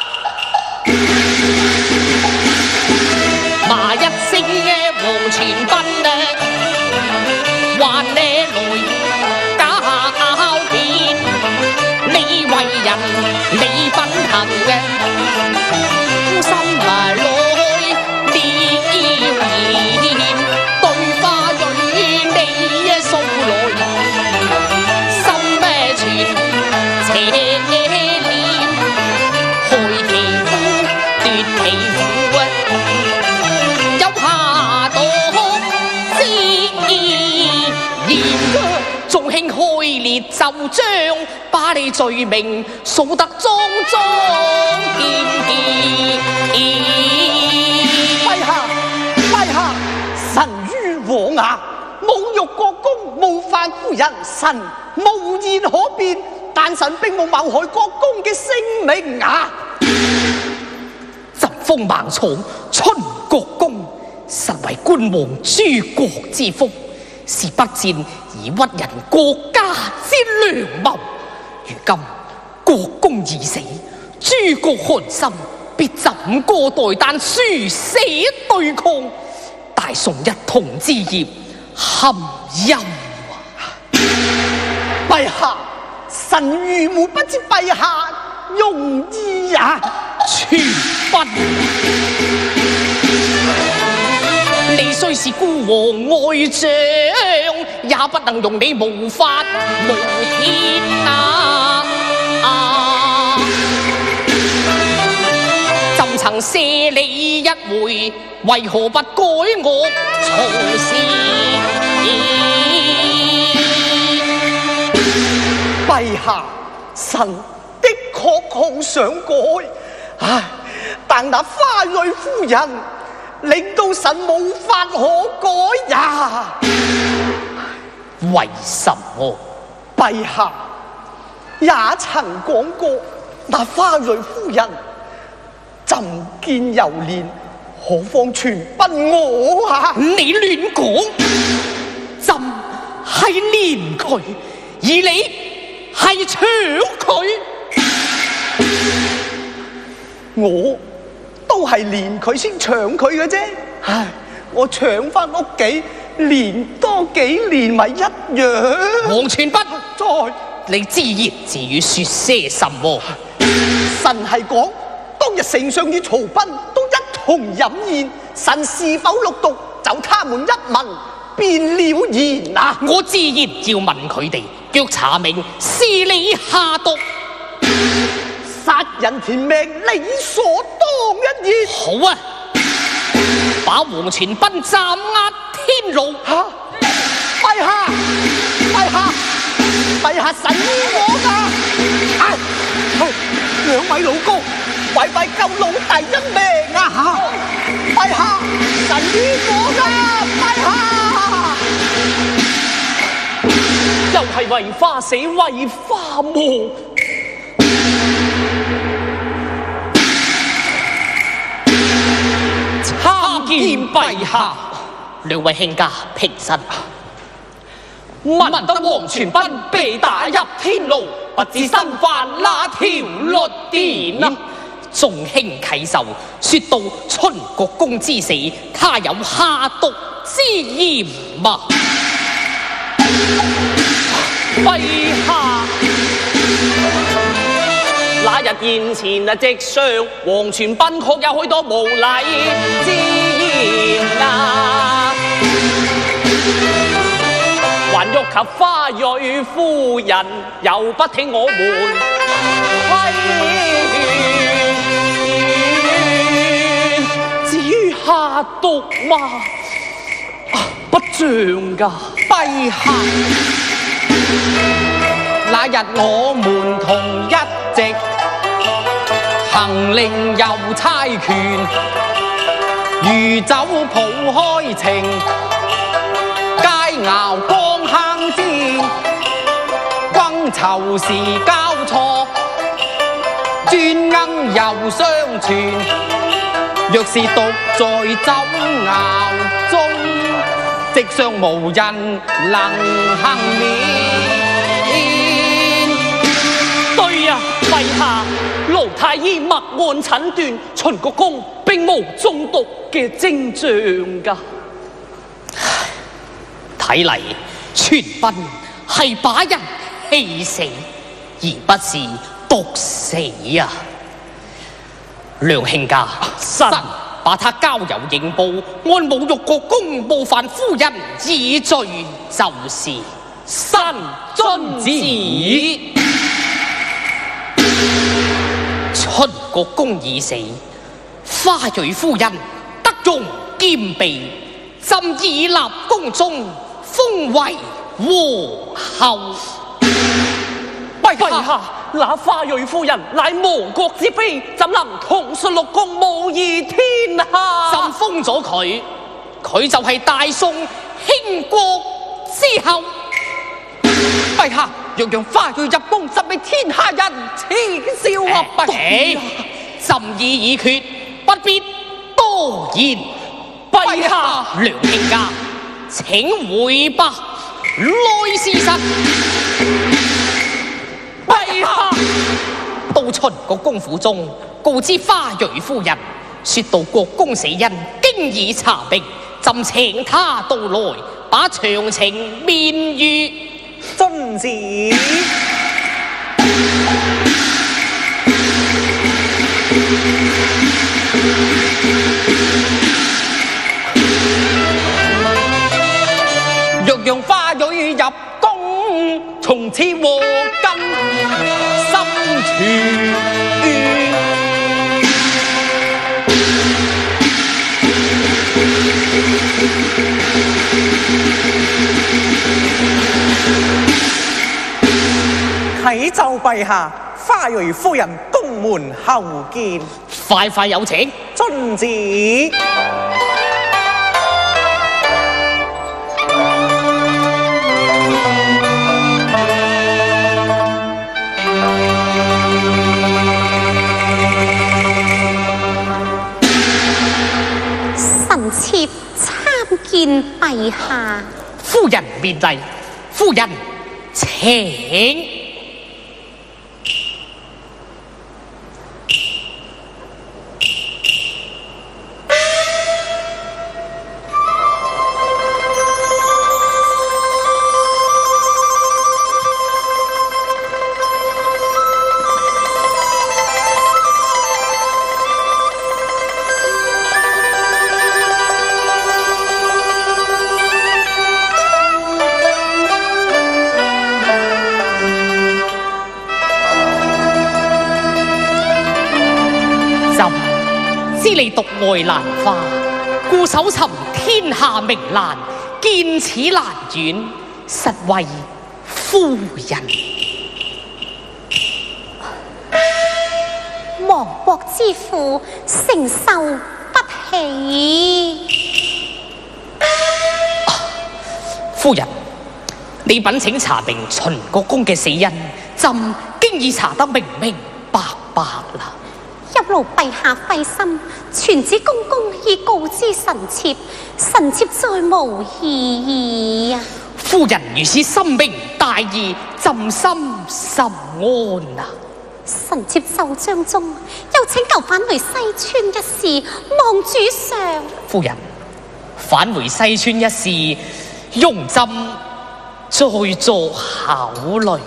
罵一聲嘅往前奔啊，還你來狡辯，你為人你奔行嘅，心埋來了言，對花蕊你啊掃來，心咩存邪念，害其夫奪其婦啊，有下墮之嫌，眾卿開列奏章，把你罪名數得莊莊健健。 陛下，陛下，臣於往也，侮辱國公，冒犯夫人，臣無言可辯。但臣並冇謀害國公嘅性命啊！ 疾風猛闖，春國公，實為君王諸國之福，是不戰而屈人國家之良謀。如今國公已死，諸國寒心，必怎個代旦書寫對抗？大宋一統之業，堪憂啊！ 陛下，臣愚昧不知陛下用意也。 全奔，你雖是孤王愛將，也不能容你無法無天啊！啊朕曾赦你一回，為何不改惡從事？ 陛下，臣的確好想改，唉，但那花蕊夫人令到臣無法可改呀。 為什麼？ 陛下也曾講過，那花蕊夫人朕見猶憐，何況全奔我啊！ 你亂講，朕係憐佢，而你係搶佢。 我都係憐佢先搶佢嘅啫，唉，我搶翻屋企，連多幾年咪一樣。 王全不再， 你自言自語說些什麼？ 神係講東日丞相與曹彬都一同飲宴，臣是否六毒，就他們一問便了然啊！ 我自然要問佢哋，若查明是你下毒， 殺人填命理所當然。 好啊，把黃全斌斬壓天牢。 嚇！陛下，陛下，陛下神醫我㗎！啊，兩位老哥，快快救老弟一命啊！嚇！陛下神醫我㗎！陛下， 又係為花死為花亡。參見陛下。 兩位卿家平身。 聞得黃全斌被打入天牢，不知身犯哪條律典啊？ 眾卿啟奏，說到春國公之死，他有下毒之嫌嘛。 陛下，那日宴前啊，直上黃全斌確有許多無禮之言啊！還欲及花蕊夫人，又不聽我們規勸。至於下毒嘛，啊，不像㗎。 陛下，那日我們同一席，行令又差權，如酒抱開情，佳肴光坑煎，觥籌時交錯，專恩又相傳。若是獨在酒肴中，席上無人能幸免。 對啊，陛下，盧太醫默案診斷，秦國公並無中毒嘅徵象㗎。 睇嚟全斌係把人氣死，而不是毒死啊！梁卿家， 臣把他交由刑部，按侮辱國公、冒犯夫人以罪就是。 臣遵旨。 秦國公已死，花蕊夫人得用兼備，朕已立宮中，封為皇后。 陛下，那花蕊夫人乃亡國之妃，怎能統率六宮，無疑天下？ 朕封咗佢，佢就係大宋興國之後。 陛下，若讓花蕊入宮，實為天下人恥笑啊！不起，朕意已決，不必多言。 陛下， 梁卿家，請回吧。來事實。 陛下， 到秦國公府中，告知花蕊夫人，說到國公死因，經已查明，朕請他到來，把詳情面諭。 遵旨。若讓花蕊入宮，從此禍根心存。 啟奏陛下，花蕊夫人宮門候見。 快快有請。 遵旨。 臣妾參見陛下。 夫人免禮，夫人請。 你獨愛蘭花，固守尋天下名蘭，見此蘭苑，實為夫人。 亡國之父承受不起。 啊、夫人，你稟請查明秦國公嘅死因，朕經已查得明明白白啦。 入勞陛下費心，傳旨公公已告知臣妾，臣妾再無異議啊！ 夫人如此深明大義，朕心甚安啊！ 臣妾奏章中又請求返回西川一事，望主上。 夫人，返回西川一事，容朕再作考慮。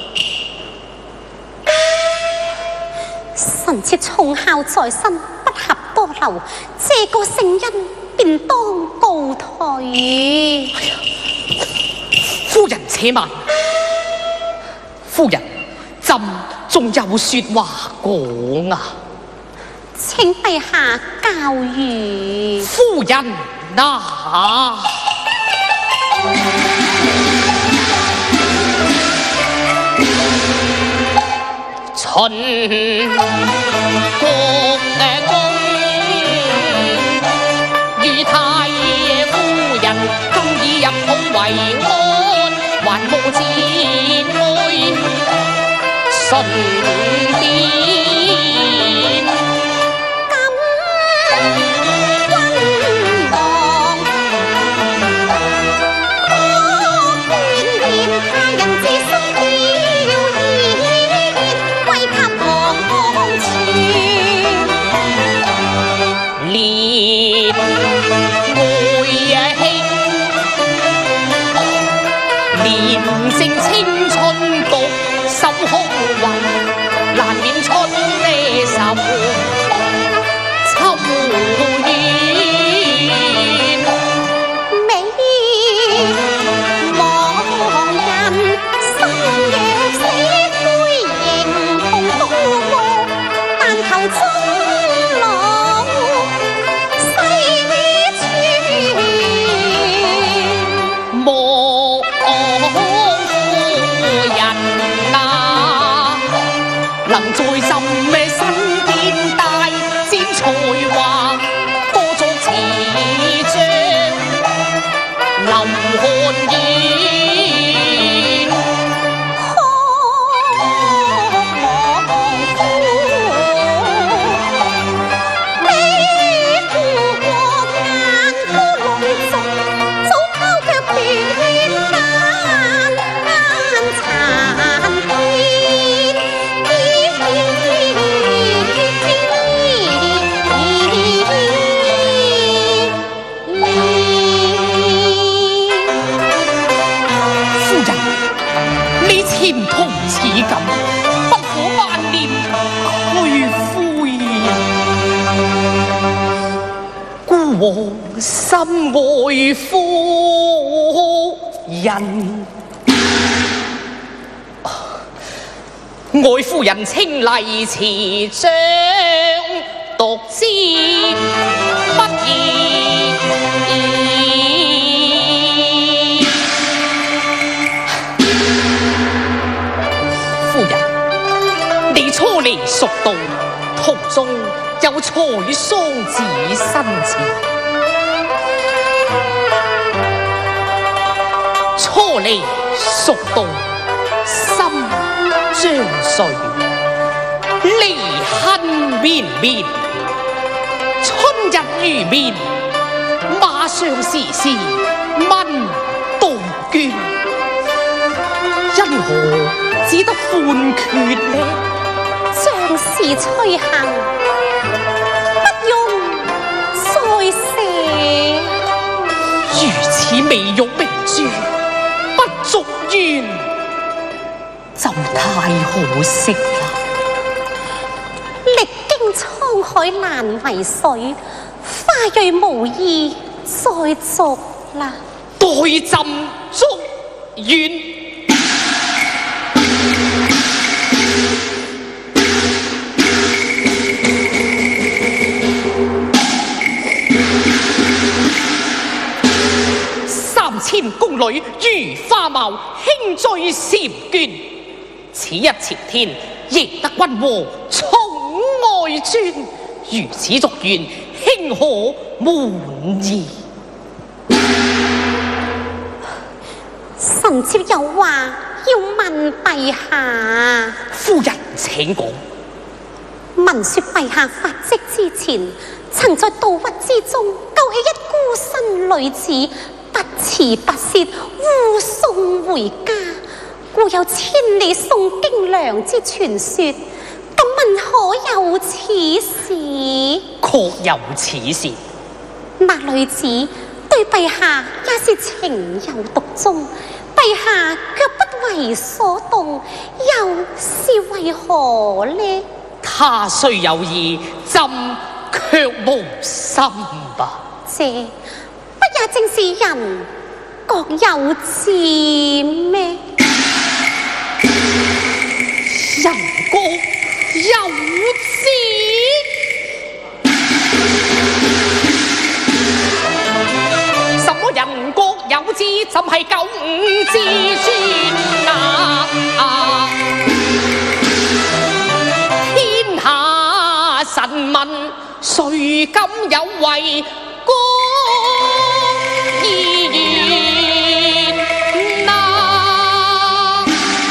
臣妾從孝在身，不合多留，這個聖恩便當告退。 夫人且慢，夫人，朕仲有說話講啊！ 請陛下教諭。 夫人啊！秦國公與太夫人今已入土為安，還無節哀順便。難免春呢愁秋怨， 美望人心若死灰形同刀磨，但求終老細處莫夫人啊，能在朕嘅身邊大展才華，多作詞章林漢燕。前途似錦，不可萬念俱灰啊！孤王心愛夫人，愛夫人清麗詞章，讀之不易。初離蜀道，途中有採桑子新詞。初離蜀道，心將碎，離恨綿綿。春日如面，馬上時時問杜鵑。因何只得判決呢？ 將士催行，不用再寫。 如此美玉明珠，不足怨，就太可惜啦。 歷經滄海難為水，花蕊無意再續啦。 待朕祝願。 宮裏如花茂，輕醉嬋娟。此一朝天，贏得君和寵愛尊。如此俗緣，卿可滿意？ 臣妾有話要問陛下。 夫人請講。 聞說陛下發跡之前，曾在盜窟之中救起一孤身女子，不辭不屑護送回家，故有千里送京娘之傳說。敢問可有此事？ 確有此事。 那女子對陛下也是情有獨鍾，陛下卻不為所動，又是為何呢？ 他雖有意，朕卻無心吧。 這不也正是人各有志咩？ 人各有志。什麼人各有志？朕係九五之尊啊！啊天下臣民，誰敢有違公義言啊？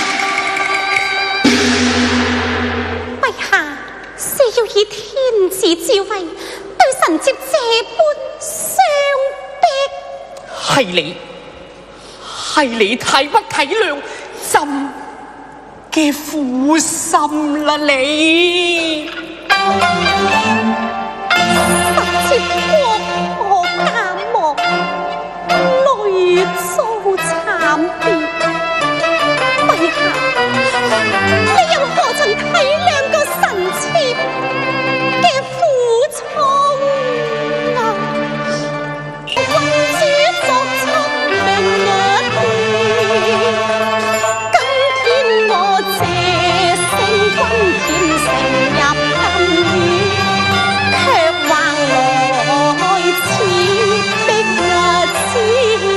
陛下是要以天子之威對臣妾這般相逼？ 係你，係你太不體諒朕嘅苦心啦！你臣妾國破家亡，淚遭慘變。陛下，你又何曾體諒過臣妾嘅苦衷啊？君主作出明日天，今天我這聖君虔誠入禁院，卻橫來此的日子。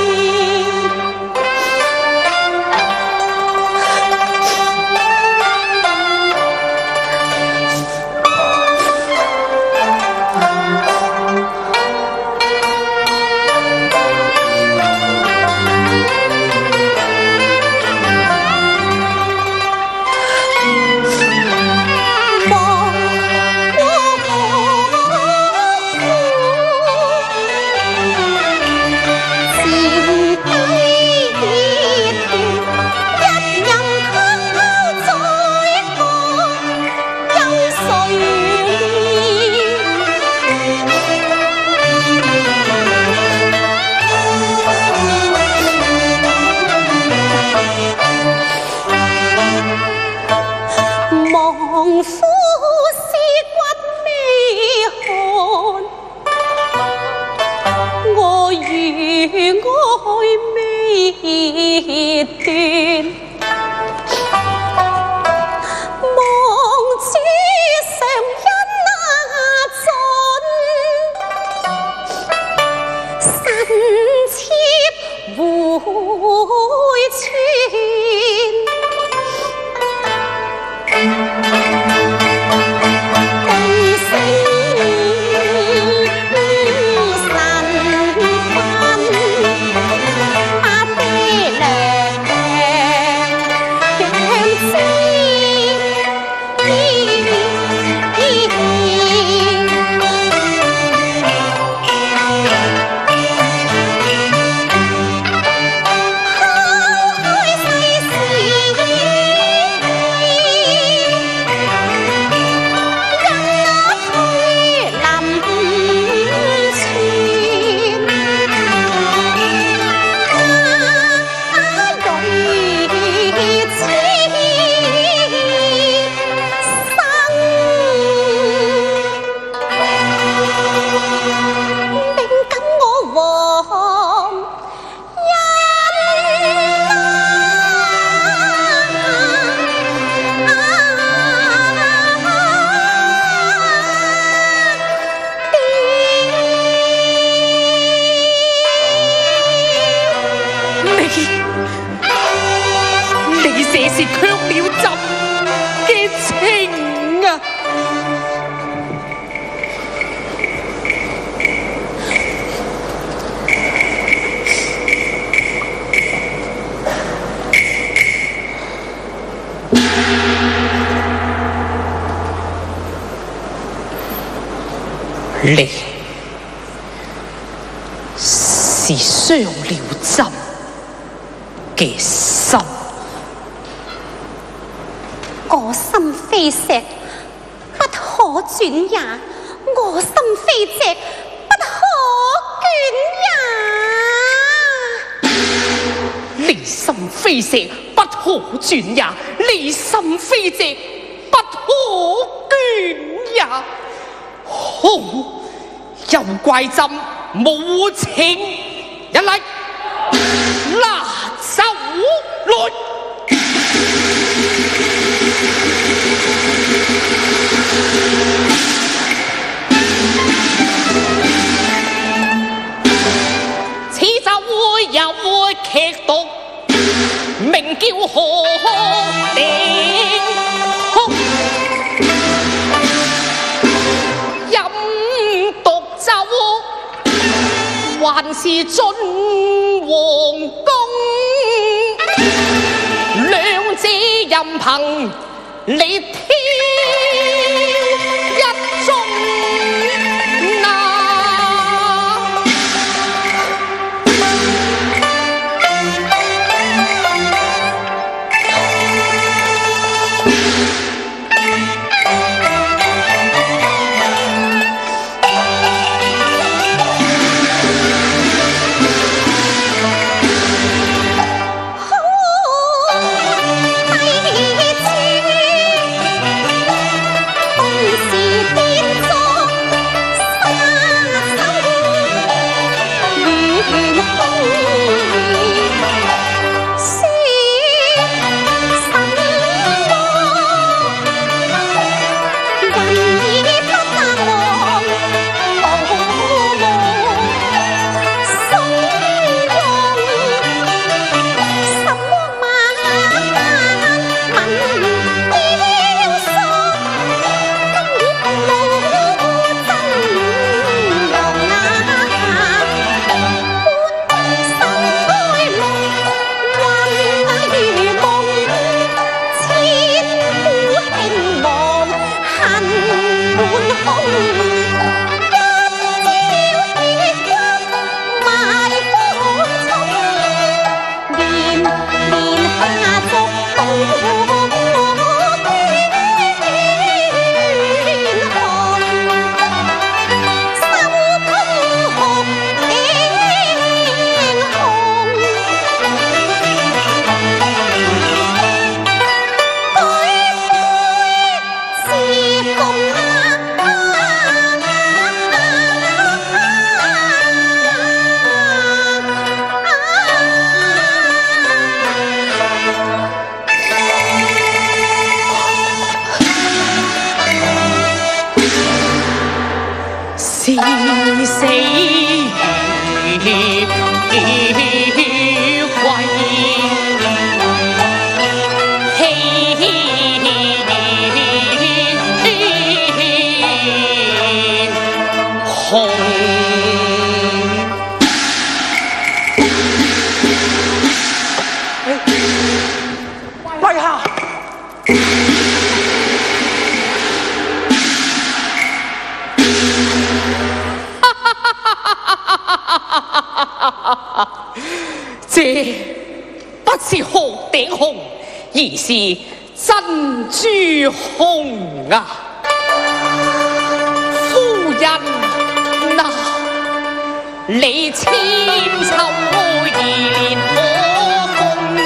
你是伤了朕嘅心， 我心非石，不可轉也；我心非石，不可捲也。 你心非石，不可轉也；你心非石，不可捲也。好，又怪朕無情，一嚟拿手來。此酒有劇毒，名叫何定哭。飲毒酒，還是進皇宮，兩者任憑你挑一宗啊！是死於歸紅。 陛下， 這不是鶴頂紅，而是珍珠紅啊！夫人啊，你千秋而憐我共，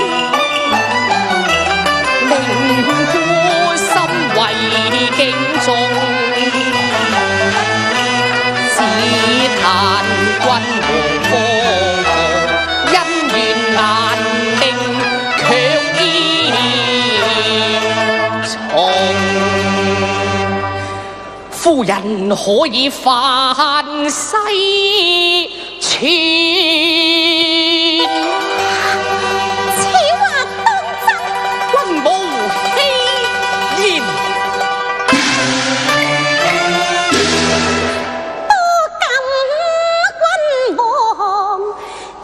令孤心為敬重。只嘆君和科恩怨難令強依從。夫人可以範西川， 此話當真？ 君無欺言。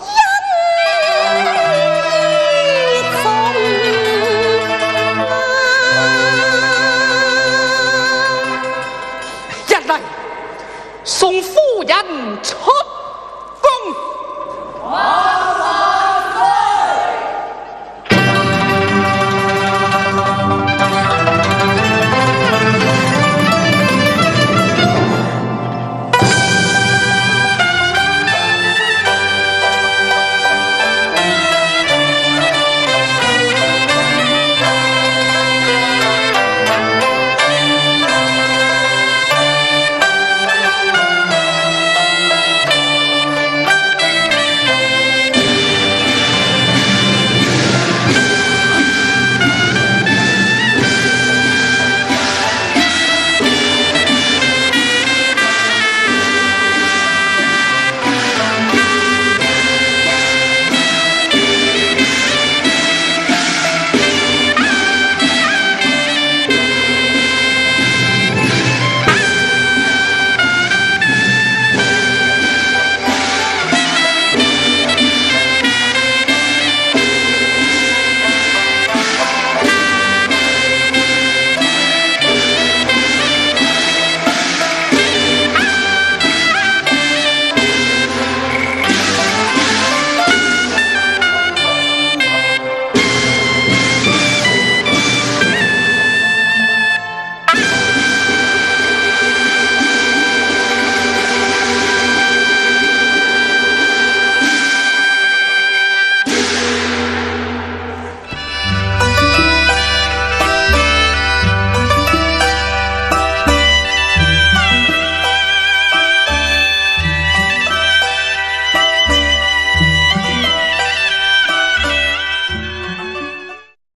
多感君王恩義重。 人出。